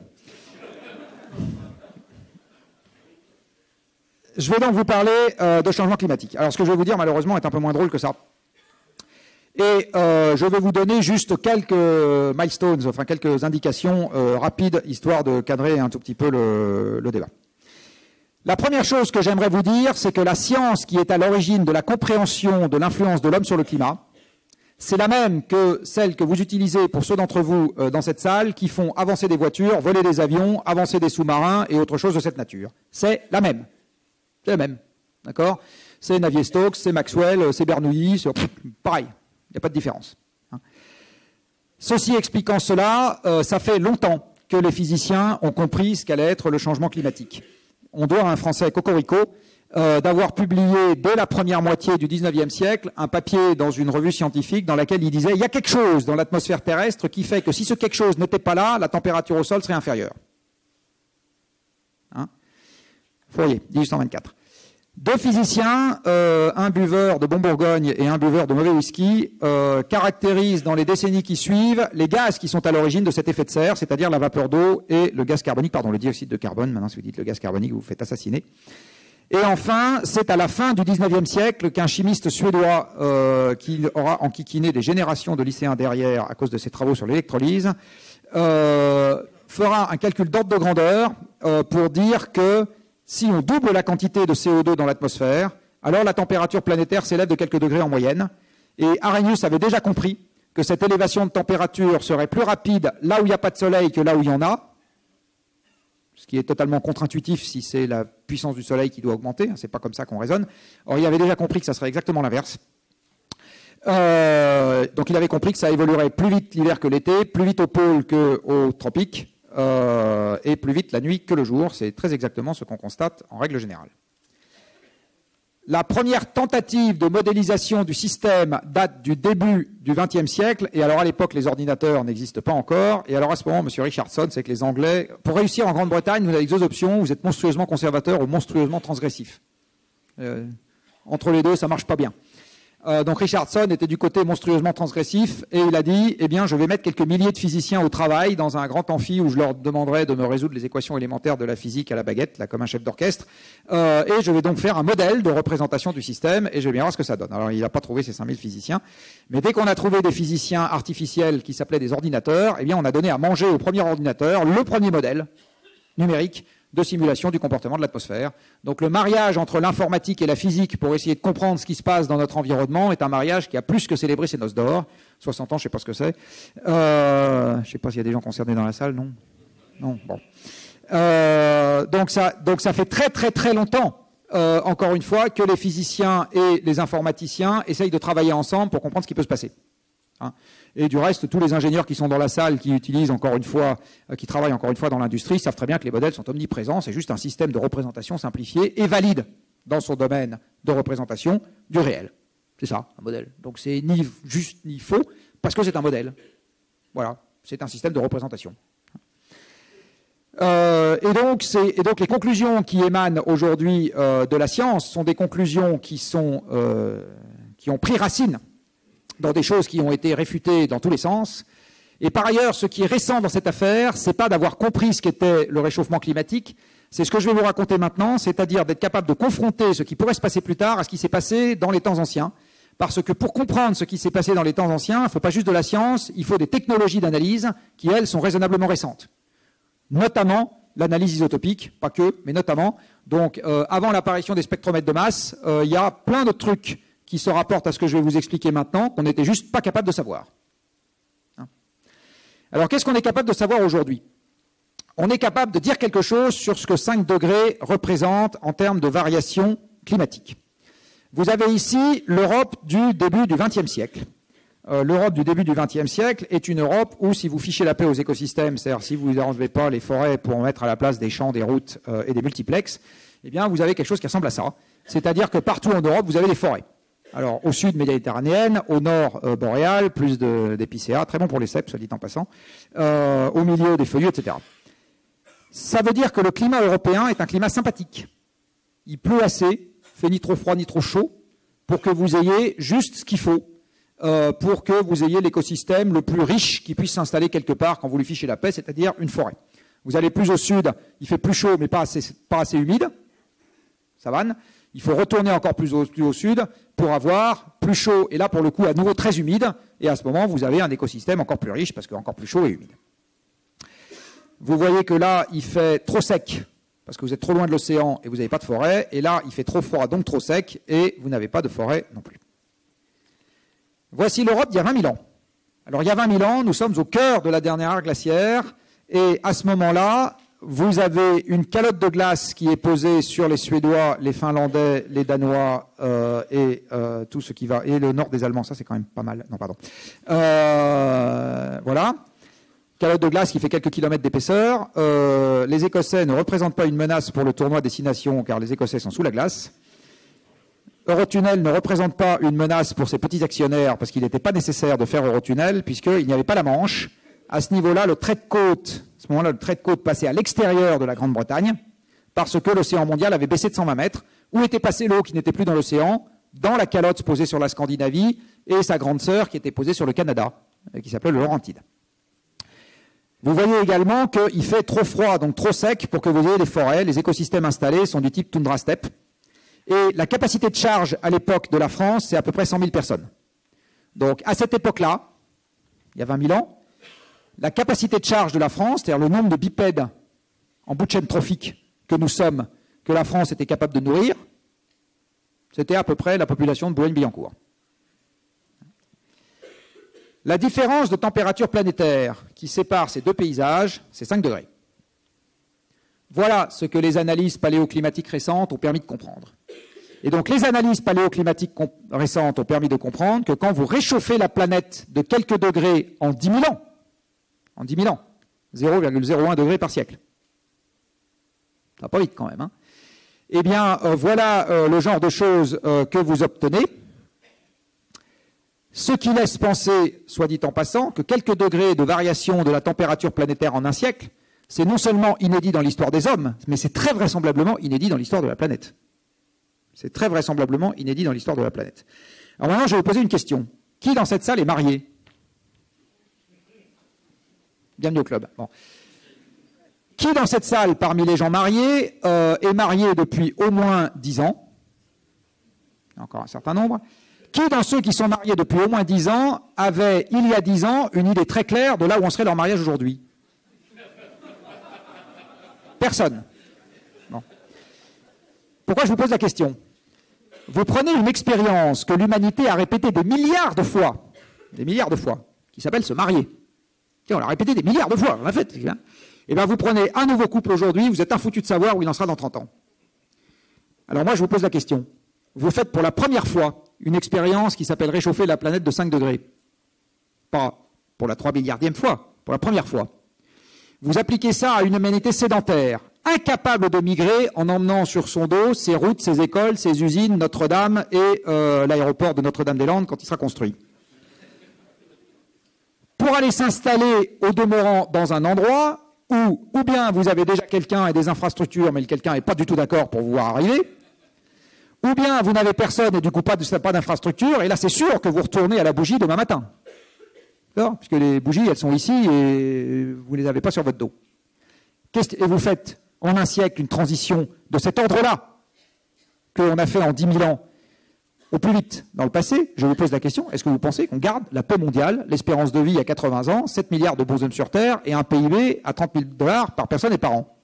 Je vais donc vous parler de changement climatique. Alors, ce que je vais vous dire, malheureusement, est un peu moins drôle que ça. Et je vais vous donner juste quelques milestones, enfin quelques indications rapides, histoire de cadrer un tout petit peu le débat. La première chose que j'aimerais vous dire, c'est que la science qui est à l'origine de la compréhension de l'influence de l'homme sur le climat, c'est la même que celle que vous utilisez pour ceux d'entre vous dans cette salle qui font avancer des voitures, voler des avions, avancer des sous-marins et autre chose de cette nature. C'est la même. C'est la même, d'accord ? C'est Navier-Stokes, c'est Maxwell, c'est Bernoulli, c'est pareil, il n'y a pas de différence. Ceci expliquant cela, ça fait longtemps que les physiciens ont compris ce qu'allait être le changement climatique. On doit à un Français, Cocorico, d'avoir publié dès la première moitié du 19e siècle un papier dans une revue scientifique dans laquelle il disait « Il y a quelque chose dans l'atmosphère terrestre qui fait que si ce quelque chose n'était pas là, la température au sol serait inférieure. » Fourier, 1824. Deux physiciens, un buveur de bon Bourgogne et un buveur de mauvais whisky, caractérisent dans les décennies qui suivent les gaz qui sont à l'origine de cet effet de serre, c'est-à-dire la vapeur d'eau et le gaz carbonique, pardon, le dioxyde de carbone. Maintenant, si vous dites le gaz carbonique, vous vous faites assassiner. Et enfin, c'est à la fin du XIXe siècle qu'un chimiste suédois qui aura enquiquiné des générations de lycéens derrière à cause de ses travaux sur l'électrolyse, fera un calcul d'ordre de grandeur pour dire que si on double la quantité de CO2 dans l'atmosphère, alors la température planétaire s'élève de quelques degrés en moyenne. Et Arrhenius avait déjà compris que cette élévation de température serait plus rapide là où il n'y a pas de soleil que là où il y en a, ce qui est totalement contre-intuitif si c'est la puissance du soleil qui doit augmenter, c'est pas comme ça qu'on raisonne. Or, il avait déjà compris que ça serait exactement l'inverse. Donc il avait compris que ça évoluerait plus vite l'hiver que l'été, plus vite au pôle qu'au tropique, et plus vite la nuit que le jour. C'est très exactement ce qu'on constate en règle générale. La première tentative de modélisation du système date du début du XXe siècle, et alors à l'époque les ordinateurs n'existent pas encore, et alors à ce moment, M. Richardson, c'est que les Anglais, pour réussir en Grande-Bretagne, vous avez deux options, vous êtes monstrueusement conservateur ou monstrueusement transgressif. Entre les deux, ça marche pas bien. Donc Richardson était du côté monstrueusement transgressif et il a dit, eh bien, je vais mettre quelques milliers de physiciens au travail dans un grand amphi où je leur demanderai de me résoudre les équations élémentaires de la physique à la baguette, là, comme un chef d'orchestre, et je vais donc faire un modèle de représentation du système et je vais bien voir ce que ça donne. Alors, il n'a pas trouvé ces 5000 physiciens, mais dès qu'on a trouvé des physiciens artificiels qui s'appelaient des ordinateurs, eh bien, on a donné à manger au premier ordinateur le premier modèle numérique de simulation du comportement de l'atmosphère. Donc le mariage entre l'informatique et la physique pour essayer de comprendre ce qui se passe dans notre environnement est un mariage qui a plus que célébré ses noces d'or. 60 ans, je ne sais pas ce que c'est. Je ne sais pas s'il y a des gens concernés dans la salle, non ? Non, bon. Donc ça fait très très très longtemps, encore une fois, que les physiciens et les informaticiens essayent de travailler ensemble pour comprendre ce qui peut se passer. Et du reste, tous les ingénieurs qui sont dans la salle, qui utilisent encore une fois, qui travaillent encore une fois dans l'industrie, savent très bien que les modèles sont omniprésents. C'est juste un système de représentation simplifié et valide dans son domaine de représentation du réel. C'est ça, un modèle. Donc c'est ni juste ni faux, parce que c'est un modèle. Voilà, c'est un système de représentation. Et donc les conclusions qui émanent aujourd'hui de la science sont des conclusions qui ont pris racine dans des choses qui ont été réfutées dans tous les sens. Et par ailleurs, ce qui est récent dans cette affaire, c'est pas d'avoir compris ce qu'était le réchauffement climatique, c'est ce que je vais vous raconter maintenant, c'est-à-dire d'être capable de confronter ce qui pourrait se passer plus tard à ce qui s'est passé dans les temps anciens. Parce que pour comprendre ce qui s'est passé dans les temps anciens, il ne faut pas juste de la science, il faut des technologies d'analyse qui, elles, sont raisonnablement récentes. Notamment l'analyse isotopique, pas que, mais notamment. Donc, avant l'apparition des spectromètres de masse, il y a plein d'autres trucs qui se rapportent à ce que je vais vous expliquer maintenant, qu'on n'était juste pas capable de savoir. Alors, qu'est-ce qu'on est capable de savoir aujourd'hui ? On est capable de dire quelque chose sur ce que 5 degrés représentent en termes de variation climatique. Vous avez ici l'Europe du début du XXe siècle. L'Europe du début du XXe siècle est une Europe où, si vous fichez la paix aux écosystèmes, c'est-à-dire si vous n'enlevez pas les forêts pour mettre à la place des champs, des routes et des multiplexes, eh bien, vous avez quelque chose qui ressemble à ça. C'est-à-dire que partout en Europe, vous avez des forêts. Alors, au sud, méditerranéenne, au nord, boréal, plus d'épicéas, très bon pour les cèpes, soit dit en passant, au milieu des feuillus, etc. Ça veut dire que le climat européen est un climat sympathique. Il pleut assez, fait ni trop froid ni trop chaud, pour que vous ayez juste ce qu'il faut, pour que vous ayez l'écosystème le plus riche qui puisse s'installer quelque part quand vous lui fichez la paix, c'est-à-dire une forêt. Vous allez plus au sud, il fait plus chaud, mais pas assez humide, savane. Il faut retourner encore plus au sud pour avoir plus chaud, et là, pour le coup, à nouveau très humide, et à ce moment, vous avez un écosystème encore plus riche, parce qu'encore plus chaud et humide. Vous voyez que là, il fait trop sec, parce que vous êtes trop loin de l'océan et vous n'avez pas de forêt, et là, il fait trop froid, donc trop sec, et vous n'avez pas de forêt non plus. Voici l'Europe d'il y a 20 000 ans. Alors, il y a 20 000 ans, nous sommes au cœur de la dernière ère glaciaire, et à ce moment-là, vous avez une calotte de glace qui est posée sur les Suédois, les Finlandais, les Danois et tout ce qui va... Et le nord des Allemands, ça c'est quand même pas mal. Non, pardon. Voilà. Calotte de glace qui fait quelques kilomètres d'épaisseur. Les Écossais ne représentent pas une menace pour le tournoi des 6 nations, car les Écossais sont sous la glace. Eurotunnel ne représente pas une menace pour ses petits actionnaires, parce qu'il n'était pas nécessaire de faire Eurotunnel, puisqu'il n'y avait pas la Manche. À ce niveau-là, le trait de côte passait à l'extérieur de la Grande-Bretagne, parce que l'océan mondial avait baissé de 120 mètres. Où était passée l'eau qui n'était plus dans l'océan? Dans la calotte posée sur la Scandinavie et sa grande sœur qui était posée sur le Canada, qui s'appelait le Laurentide. Vous voyez également qu'il fait trop froid, donc trop sec, pour que vous ayez les forêts. Les écosystèmes installés sont du type toundra steppe. Et la capacité de charge à l'époque de la France, c'est à peu près 100 000 personnes. Donc à cette époque-là, il y a 20 000 ans, la capacité de charge de la France, c'est-à-dire le nombre de bipèdes en bout de chaîne trophique que nous sommes, que la France était capable de nourrir, c'était à peu près la population de Boulogne-Billancourt. La différence de température planétaire qui sépare ces deux paysages, c'est 5 degrés. Voilà ce que les analyses paléoclimatiques récentes ont permis de comprendre. Et donc les analyses paléoclimatiques récentes ont permis de comprendre que quand vous réchauffez la planète de quelques degrés en 10 000 ans, 0,01 degré par siècle, ça va pas vite quand même, hein. Eh bien, voilà le genre de choses que vous obtenez. Ce qui laisse penser, soit dit en passant, que quelques degrés de variation de la température planétaire en un siècle, c'est non seulement inédit dans l'histoire des hommes, mais c'est très vraisemblablement inédit dans l'histoire de la planète. C'est très vraisemblablement inédit dans l'histoire de la planète. Alors maintenant, je vais vous poser une question. Qui dans cette salle est marié? Bienvenue au club. Bon. Qui dans cette salle, parmi les gens mariés, est marié depuis au moins 10 ans? Encore un certain nombre. Qui dans ceux qui sont mariés depuis au moins 10 ans avait, il y a 10 ans, une idée très claire de là où on serait leur mariage aujourd'hui? Personne. Bon. Pourquoi je vous pose la question? Vous prenez une expérience que l'humanité a répétée des milliards de fois, qui s'appelle se marier. Tiens, on l'a répété des milliards de fois, on l'a fait. Et bien vous prenez un nouveau couple aujourd'hui, vous êtes infoutu de savoir où il en sera dans 30 ans. Alors moi je vous pose la question. Vous faites pour la première fois une expérience qui s'appelle réchauffer la planète de 5 degrés. Pas pour la 3 milliardième fois, pour la première fois. Vous appliquez ça à une humanité sédentaire, incapable de migrer en emmenant sur son dos ses routes, ses écoles, ses usines, Notre-Dame et l'aéroport de Notre-Dame-des-Landes quand il sera construit. Pour aller s'installer au demeurant dans un endroit où, ou bien vous avez déjà quelqu'un et des infrastructures, mais le quelqu'un n'est pas du tout d'accord pour vous voir arriver, ou bien vous n'avez personne et du coup pas d'infrastructure, et là c'est sûr que vous retournez à la bougie demain matin. Alors, puisque les bougies, elles sont ici et vous ne les avez pas sur votre dos. Et vous faites en un siècle une transition de cet ordre-là qu'on a fait en 10 000 ans au plus vite dans le passé. Je vous pose la question, est-ce que vous pensez qu'on garde la paix mondiale, l'espérance de vie à 80 ans, 7 milliards de bonshommes sur Terre et un PIB à 30 000 $ par personne et par an?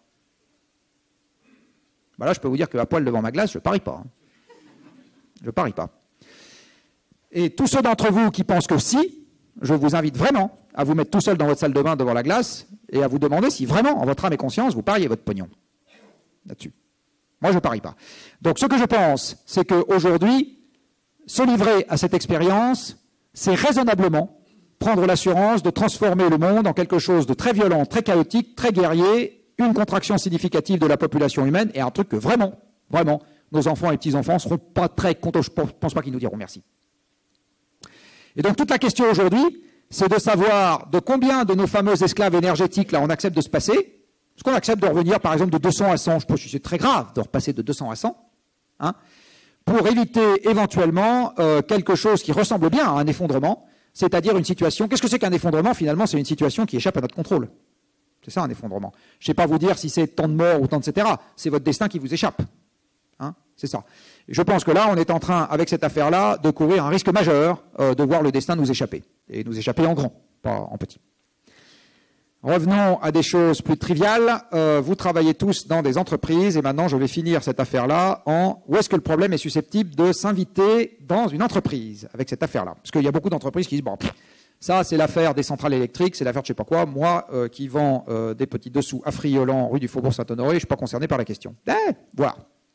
Ben là, je peux vous dire qu'à poil devant ma glace, je ne parie pas. Je ne parie pas. Et tous ceux d'entre vous qui pensent que si, je vous invite vraiment à vous mettre tout seul dans votre salle de bain devant la glace et à vous demander si vraiment, en votre âme et conscience, vous pariez votre pognon là-dessus. Moi, je ne parie pas. Donc, ce que je pense, c'est qu'aujourd'hui, se livrer à cette expérience, c'est raisonnablement prendre l'assurance de transformer le monde en quelque chose de très violent, très chaotique, très guerrier, une contraction significative de la population humaine et un truc que vraiment, nos enfants et petits-enfants ne seront pas très contents. Je ne pense pas qu'ils nous diront merci. Et donc toute la question aujourd'hui, c'est de savoir de combien de nos fameux esclaves énergétiques, là, on accepte de se passer. Est-ce qu'on accepte de revenir, par exemple, de 200 à 100? Je ne sais pas si c'est très grave de repasser de 200 à 100, hein, pour éviter éventuellement quelque chose qui ressemble bien à un effondrement, c'est-à-dire une situation... Qu'est-ce que c'est qu'un effondrement? Finalement, c'est une situation qui échappe à notre contrôle. C'est ça un effondrement. Je ne sais pas vous dire si c'est tant de morts ou tant de etc. C'est votre destin qui vous échappe. Hein, c'est ça. Et je pense que là, on est en train, avec cette affaire-là, de courir un risque majeur de voir le destin nous échapper. Et nous échapper en grand, pas en petit. Revenons à des choses plus triviales. Vous travaillez tous dans des entreprises et maintenant je vais finir cette affaire-là en où est-ce que le problème est susceptible de s'inviter dans une entreprise avec cette affaire-là. Parce qu'il y a beaucoup d'entreprises qui disent, bon, ça c'est l'affaire des centrales électriques, c'est l'affaire de je sais pas quoi. Moi qui vends des petits dessous affriolants rue du Faubourg Saint-Honoré, je ne suis pas concerné par la question. Voilà.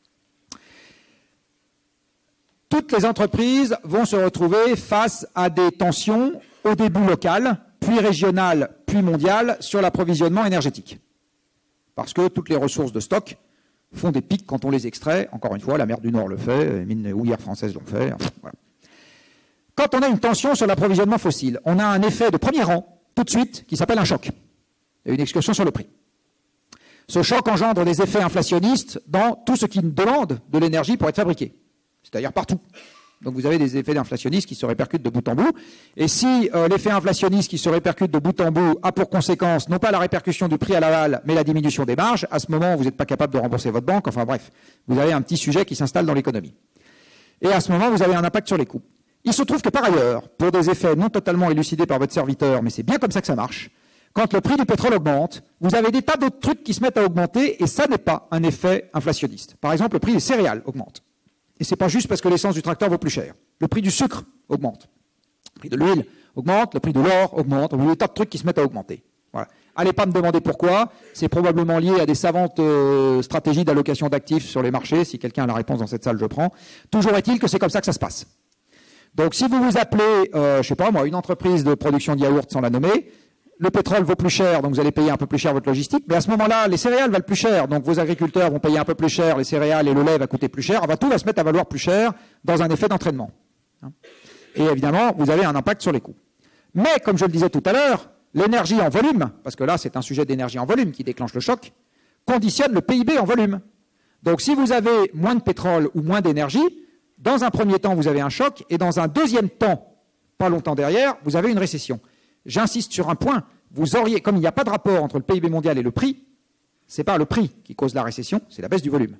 Toutes les entreprises vont se retrouver face à des tensions au début locales, puis régionales, puis mondiales, sur l'approvisionnement énergétique. Parce que toutes les ressources de stock font des pics quand on les extrait. Encore une fois, la mer du Nord le fait, les mines houillères françaises l'ont fait. Voilà. Quand on a une tension sur l'approvisionnement fossile, on a un effet de premier rang, tout de suite, qui s'appelle un choc. Il y a une excursion sur le prix. Ce choc engendre des effets inflationnistes dans tout ce qui demande de l'énergie pour être fabriqué, c'est-à-dire partout. Donc vous avez des effets inflationnistes qui se répercutent de bout en bout. Et si l'effet inflationniste qui se répercute de bout en bout a pour conséquence non pas la répercussion du prix à l'aval, mais la diminution des marges, à ce moment, vous n'êtes pas capable de rembourser votre banque. Enfin bref, vous avez un petit sujet qui s'installe dans l'économie. Et à ce moment, vous avez un impact sur les coûts. Il se trouve que par ailleurs, pour des effets non totalement élucidés par votre serviteur, mais c'est bien comme ça que ça marche, quand le prix du pétrole augmente, vous avez des tas d'autres trucs qui se mettent à augmenter et ça n'est pas un effet inflationniste. Par exemple, le prix des céréales augmente. Et ce n'est pas juste parce que l'essence du tracteur vaut plus cher. Le prix du sucre augmente. Le prix de l'huile augmente, le prix de l'or augmente. Il y a des tas de trucs qui se mettent à augmenter. Voilà. Allez pas me demander pourquoi. C'est probablement lié à des savantes stratégies d'allocation d'actifs sur les marchés. Si quelqu'un a la réponse dans cette salle, je prends. Toujours est-il que c'est comme ça que ça se passe. Donc si vous vous appelez, je sais pas moi, une entreprise de production de yaourt sans la nommer, le pétrole vaut plus cher, donc vous allez payer un peu plus cher votre logistique, mais à ce moment-là, les céréales valent plus cher, donc vos agriculteurs vont payer un peu plus cher, les céréales et le lait va coûter plus cher, tout va se mettre à valoir plus cher dans un effet d'entraînement. Et évidemment, vous avez un impact sur les coûts. Mais, comme je le disais tout à l'heure, l'énergie en volume, parce que là c'est un sujet d'énergie en volume qui déclenche le choc, conditionne le PIB en volume. Donc si vous avez moins de pétrole ou moins d'énergie, dans un premier temps vous avez un choc, et dans un deuxième temps, pas longtemps derrière, vous avez une récession. J'insiste sur un point, vous auriez, comme il n'y a pas de rapport entre le PIB mondial et le prix, ce n'est pas le prix qui cause la récession, c'est la baisse du volume.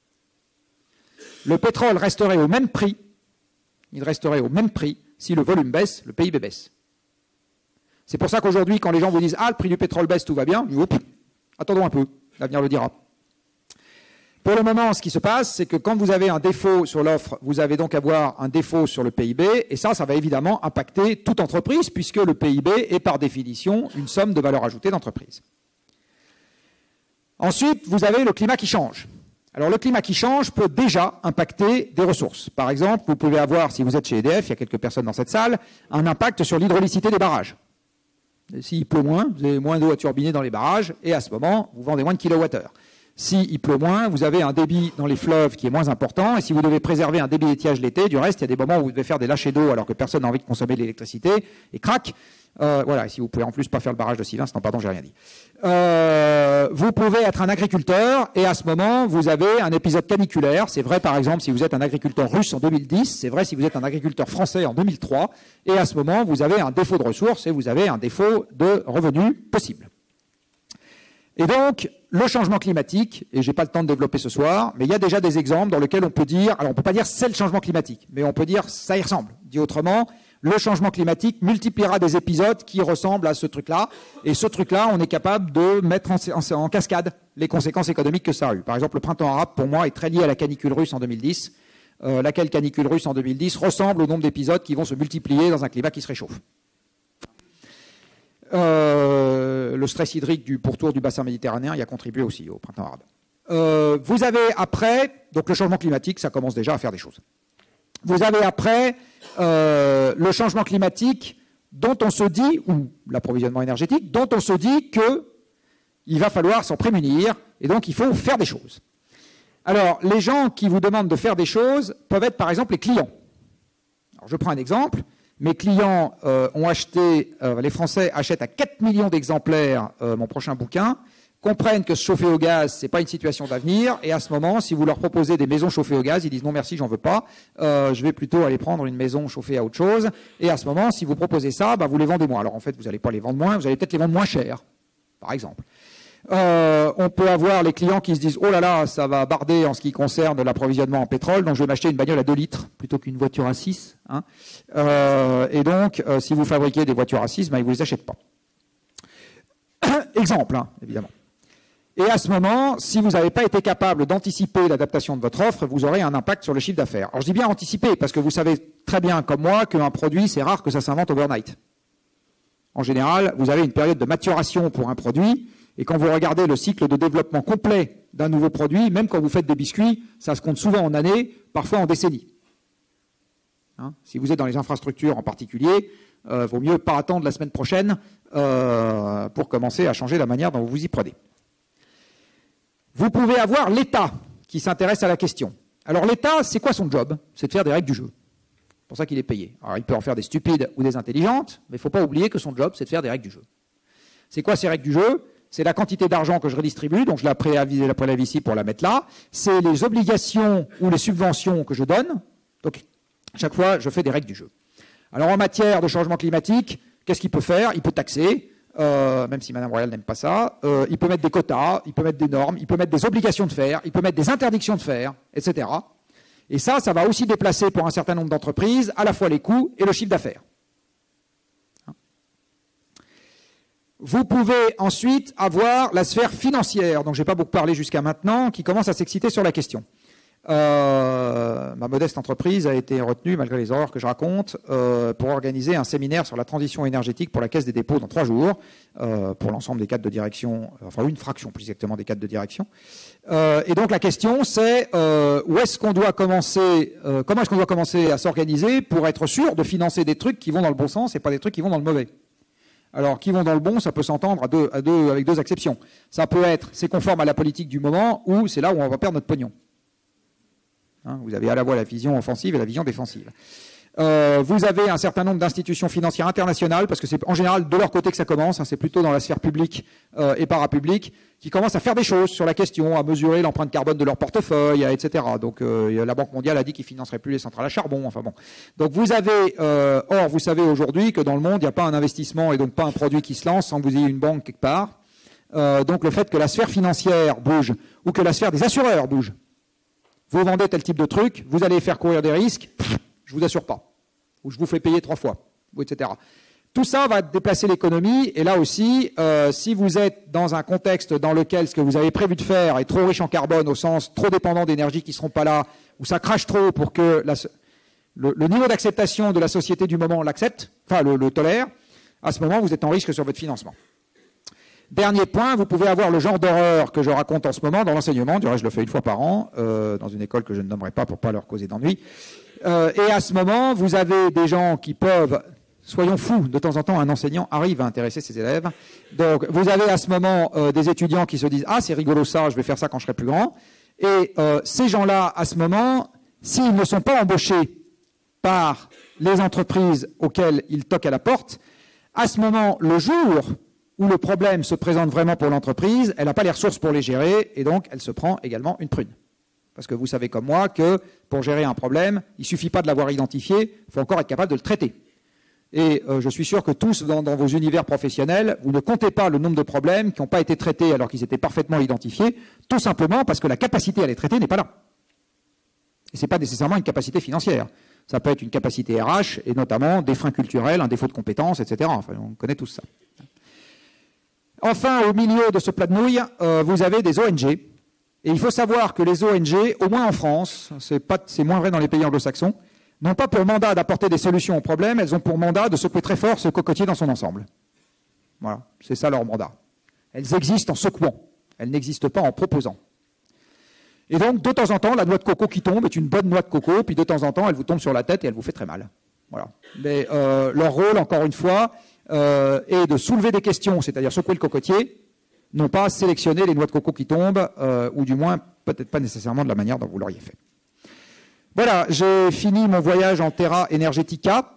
Le pétrole resterait au même prix, il resterait au même prix, si le volume baisse, le PIB baisse. C'est pour ça qu'aujourd'hui, quand les gens vous disent « Ah, le prix du pétrole baisse, tout va bien », attendons un peu, l'avenir le dira. Pour le moment, ce qui se passe, c'est que quand vous avez un défaut sur l'offre, vous avez donc avoir un défaut sur le PIB, et ça va évidemment impacter toute entreprise, puisque le PIB est par définition une somme de valeur ajoutée d'entreprise. Ensuite, vous avez le climat qui change. Alors le climat qui change peut déjà impacter des ressources. Par exemple, vous pouvez avoir, si vous êtes chez EDF, il y a quelques personnes dans cette salle, un impact sur l'hydraulicité des barrages. S'il pleut moins, vous avez moins d'eau à turbiner dans les barrages, et à ce moment, vous vendez moins de kilowattheures. S'il pleut moins, vous avez un débit dans les fleuves qui est moins important, et si vous devez préserver un débit d'étiage l'été, du reste, il y a des moments où vous devez faire des lâchers d'eau alors que personne n'a envie de consommer de l'électricité, et crac. Voilà, et si vous pouvez en plus pas faire le barrage de Sylvain, non pardon, j'ai rien dit. Vous pouvez être un agriculteur, et à ce moment, vous avez un épisode caniculaire. C'est vrai par exemple si vous êtes un agriculteur russe en 2010, c'est vrai si vous êtes un agriculteur français en 2003, et à ce moment, vous avez un défaut de ressources, et vous avez un défaut de revenus possible. Et donc, le changement climatique, et je n'ai pas le temps de développer ce soir, mais il y a déjà des exemples dans lesquels on peut dire, alors on ne peut pas dire c'est le changement climatique, mais on peut dire ça y ressemble. Dit autrement, le changement climatique multipliera des épisodes qui ressemblent à ce truc-là, et ce truc-là, on est capable de mettre en cascade les conséquences économiques que ça a eu. Par exemple, le printemps arabe, pour moi, est très lié à la canicule russe en 2010, laquelle canicule russe en 2010 ressemble au nombre d'épisodes qui vont se multiplier dans un climat qui se réchauffe. Le stress hydrique du pourtour du bassin méditerranéen y a contribué aussi au printemps arabe. Vous avez après, donc le changement climatique, ça commence déjà à faire des choses. Vous avez après le changement climatique dont on se dit, ou l'approvisionnement énergétique, dont on se dit qu'il va falloir s'en prémunir, et donc il faut faire des choses. Alors, les gens qui vous demandent de faire des choses peuvent être par exemple les clients. Alors, je prends un exemple. Mes clients ont acheté, les Français achètent à 4 millions d'exemplaires mon prochain bouquin, comprennent que se chauffer au gaz, ce n'est pas une situation d'avenir, et à ce moment, si vous leur proposez des maisons chauffées au gaz, ils disent non merci, j'en veux pas, je vais plutôt aller prendre une maison chauffée à autre chose, et à ce moment, si vous proposez ça, vous les vendez moins. Alors en fait, vous n'allez pas les vendre moins, vous allez peut-être les vendre moins cher, par exemple. On peut avoir les clients qui se disent « Oh là là, ça va barder en ce qui concerne l'approvisionnement en pétrole, donc je vais m'acheter une bagnole à 2 litres plutôt qu'une voiture à 6. Hein. » Et donc, si vous fabriquez des voitures à 6, ils ne vous les achètent pas. Exemple, hein, évidemment. Et à ce moment, si vous n'avez pas été capable d'anticiper l'adaptation de votre offre, vous aurez un impact sur le chiffre d'affaires. Alors je dis bien anticiper, parce que vous savez très bien, comme moi, qu'un produit, c'est rare que ça s'invente overnight. En général, vous avez une période de maturation pour un produit, et quand vous regardez le cycle de développement complet d'un nouveau produit, même quand vous faites des biscuits, ça se compte souvent en années, parfois en décennies. Hein, si vous êtes dans les infrastructures en particulier, vaut mieux pas attendre la semaine prochaine pour commencer à changer la manière dont vous vous y prenez. Vous pouvez avoir l'État qui s'intéresse à la question. Alors l'État, c'est quoi son job? C'est de faire des règles du jeu. C'est pour ça qu'il est payé. Alors il peut en faire des stupides ou des intelligentes, mais il ne faut pas oublier que son job, c'est de faire des règles du jeu. C'est quoi ces règles du jeu? c'est la quantité d'argent que je redistribue, donc je la prélève ici pour la mettre là. C'est les obligations ou les subventions que je donne. Donc, chaque fois, je fais des règles du jeu. Alors, en matière de changement climatique, qu'est-ce qu'il peut faire? Il peut taxer, même si Mme Royal n'aime pas ça. Il peut mettre des quotas, il peut mettre des normes, il peut mettre des obligations de faire, il peut mettre des interdictions de faire, etc. Et ça va aussi déplacer pour un certain nombre d'entreprises à la fois les coûts et le chiffre d'affaires. Vous pouvez ensuite avoir la sphère financière, dont je n'ai pas beaucoup parlé jusqu'à maintenant, qui commence à s'exciter sur la question. Ma modeste entreprise a été retenue, malgré les horreurs que je raconte, pour organiser un séminaire sur la transition énergétique pour la Caisse des dépôts dans 3 jours, pour l'ensemble des cadres de direction, enfin une fraction plus exactement des cadres de direction. Et donc la question c'est comment est-ce qu'on doit commencer à s'organiser pour être sûr de financer des trucs qui vont dans le bon sens et pas des trucs qui vont dans le mauvais. Alors, qui vont dans le bon, ça peut s'entendre avec 2 exceptions. Ça peut être, c'est conforme à la politique du moment, ou c'est là où on va perdre notre pognon. Vous avez à la fois la vision offensive et la vision défensive. Vous avez un certain nombre d'institutions financières internationales, parce que c'est en général de leur côté que ça commence, c'est plutôt dans la sphère publique et parapublique, qui commencent à faire des choses sur la question, à mesurer l'empreinte carbone de leur portefeuille, etc. Donc la Banque mondiale a dit qu'ils ne financeraient plus les centrales à charbon. Enfin bon. Donc vous avez, vous savez aujourd'hui que dans le monde, il n'y a pas un investissement et donc pas un produit qui se lance sans que vous ayez une banque quelque part. Donc le fait que la sphère financière bouge, ou que la sphère des assureurs bouge, vous vendez tel type de truc, vous allez faire courir des risques, je ne vous assure pas. Ou je vous fais payer 3 fois, ou etc. Tout ça va déplacer l'économie, et là aussi, si vous êtes dans un contexte dans lequel ce que vous avez prévu de faire est trop riche en carbone, au sens trop dépendant d'énergies qui ne seront pas là, ou ça crache trop pour que le niveau d'acceptation de la société du moment l'accepte, enfin le tolère, à ce moment, vous êtes en risque sur votre financement. Dernier point, vous pouvez avoir le genre d'horreur que je raconte en ce moment dans l'enseignement, du reste je le fais 1 fois par an, dans une école que je ne nommerai pas pour ne pas leur causer d'ennui. Et à ce moment, vous avez des gens qui peuvent, soyons fous, de temps en temps un enseignant arrive à intéresser ses élèves. Donc vous avez à ce moment des étudiants qui se disent « Ah, c'est rigolo ça, je vais faire ça quand je serai plus grand ». Et ces gens-là, à ce moment, s'ils ne sont pas embauchés par les entreprises auxquelles ils toquent à la porte, à ce moment, le jour où le problème se présente vraiment pour l'entreprise, elle n'a pas les ressources pour les gérer, et donc elle se prend également une prune. Parce que vous savez comme moi que pour gérer un problème, il ne suffit pas de l'avoir identifié, il faut encore être capable de le traiter. Et je suis sûr que tous, dans vos univers professionnels, vous ne comptez pas le nombre de problèmes qui n'ont pas été traités alors qu'ils étaient parfaitement identifiés, tout simplement parce que la capacité à les traiter n'est pas là. Et ce n'est pas nécessairement une capacité financière. Ça peut être une capacité RH, et notamment des freins culturels, un défaut de compétences, etc. Enfin, on connaît tout ça. Enfin, au milieu de ce plat de nouilles, vous avez des ONG. Et il faut savoir que les ONG, au moins en France, c'est moins vrai dans les pays anglo-saxons, n'ont pas pour mandat d'apporter des solutions aux problèmes, elles ont pour mandat de secouer très fort ce cocotier dans son ensemble. Voilà, c'est ça leur mandat. Elles existent en secouant, elles n'existent pas en proposant. Et donc, de temps en temps, la noix de coco qui tombe est une bonne noix de coco, puis de temps en temps, elle vous tombe sur la tête et elle vous fait très mal. Voilà. Mais leur rôle, encore une fois, est de soulever des questions, c'est-à-dire secouer le cocotier, non pas sélectionner les noix de coco qui tombent, ou du moins, peut-être pas nécessairement de la manière dont vous l'auriez fait. Voilà, j'ai fini mon voyage en Terra Energetica.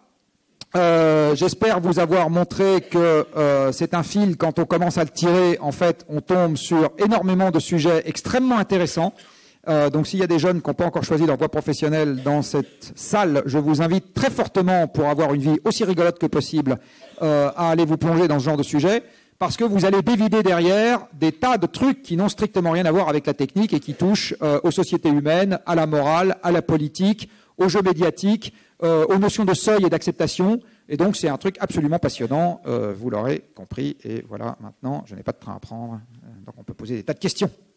J'espère vous avoir montré que c'est un fil, quand on commence à le tirer, en fait, on tombe sur énormément de sujets extrêmement intéressants. Donc s'il y a des jeunes qui n'ont pas encore choisi leur voie professionnelle dans cette salle, je vous invite très fortement, pour avoir une vie aussi rigolote que possible, à aller vous plonger dans ce genre de sujet, parce que vous allez dévider derrière des tas de trucs qui n'ont strictement rien à voir avec la technique et qui touchent aux sociétés humaines, à la morale, à la politique, aux jeux médiatiques, aux notions de seuil et d'acceptation. Et donc c'est un truc absolument passionnant, vous l'aurez compris. Et voilà, maintenant, je n'ai pas de train à prendre, donc on peut poser des tas de questions.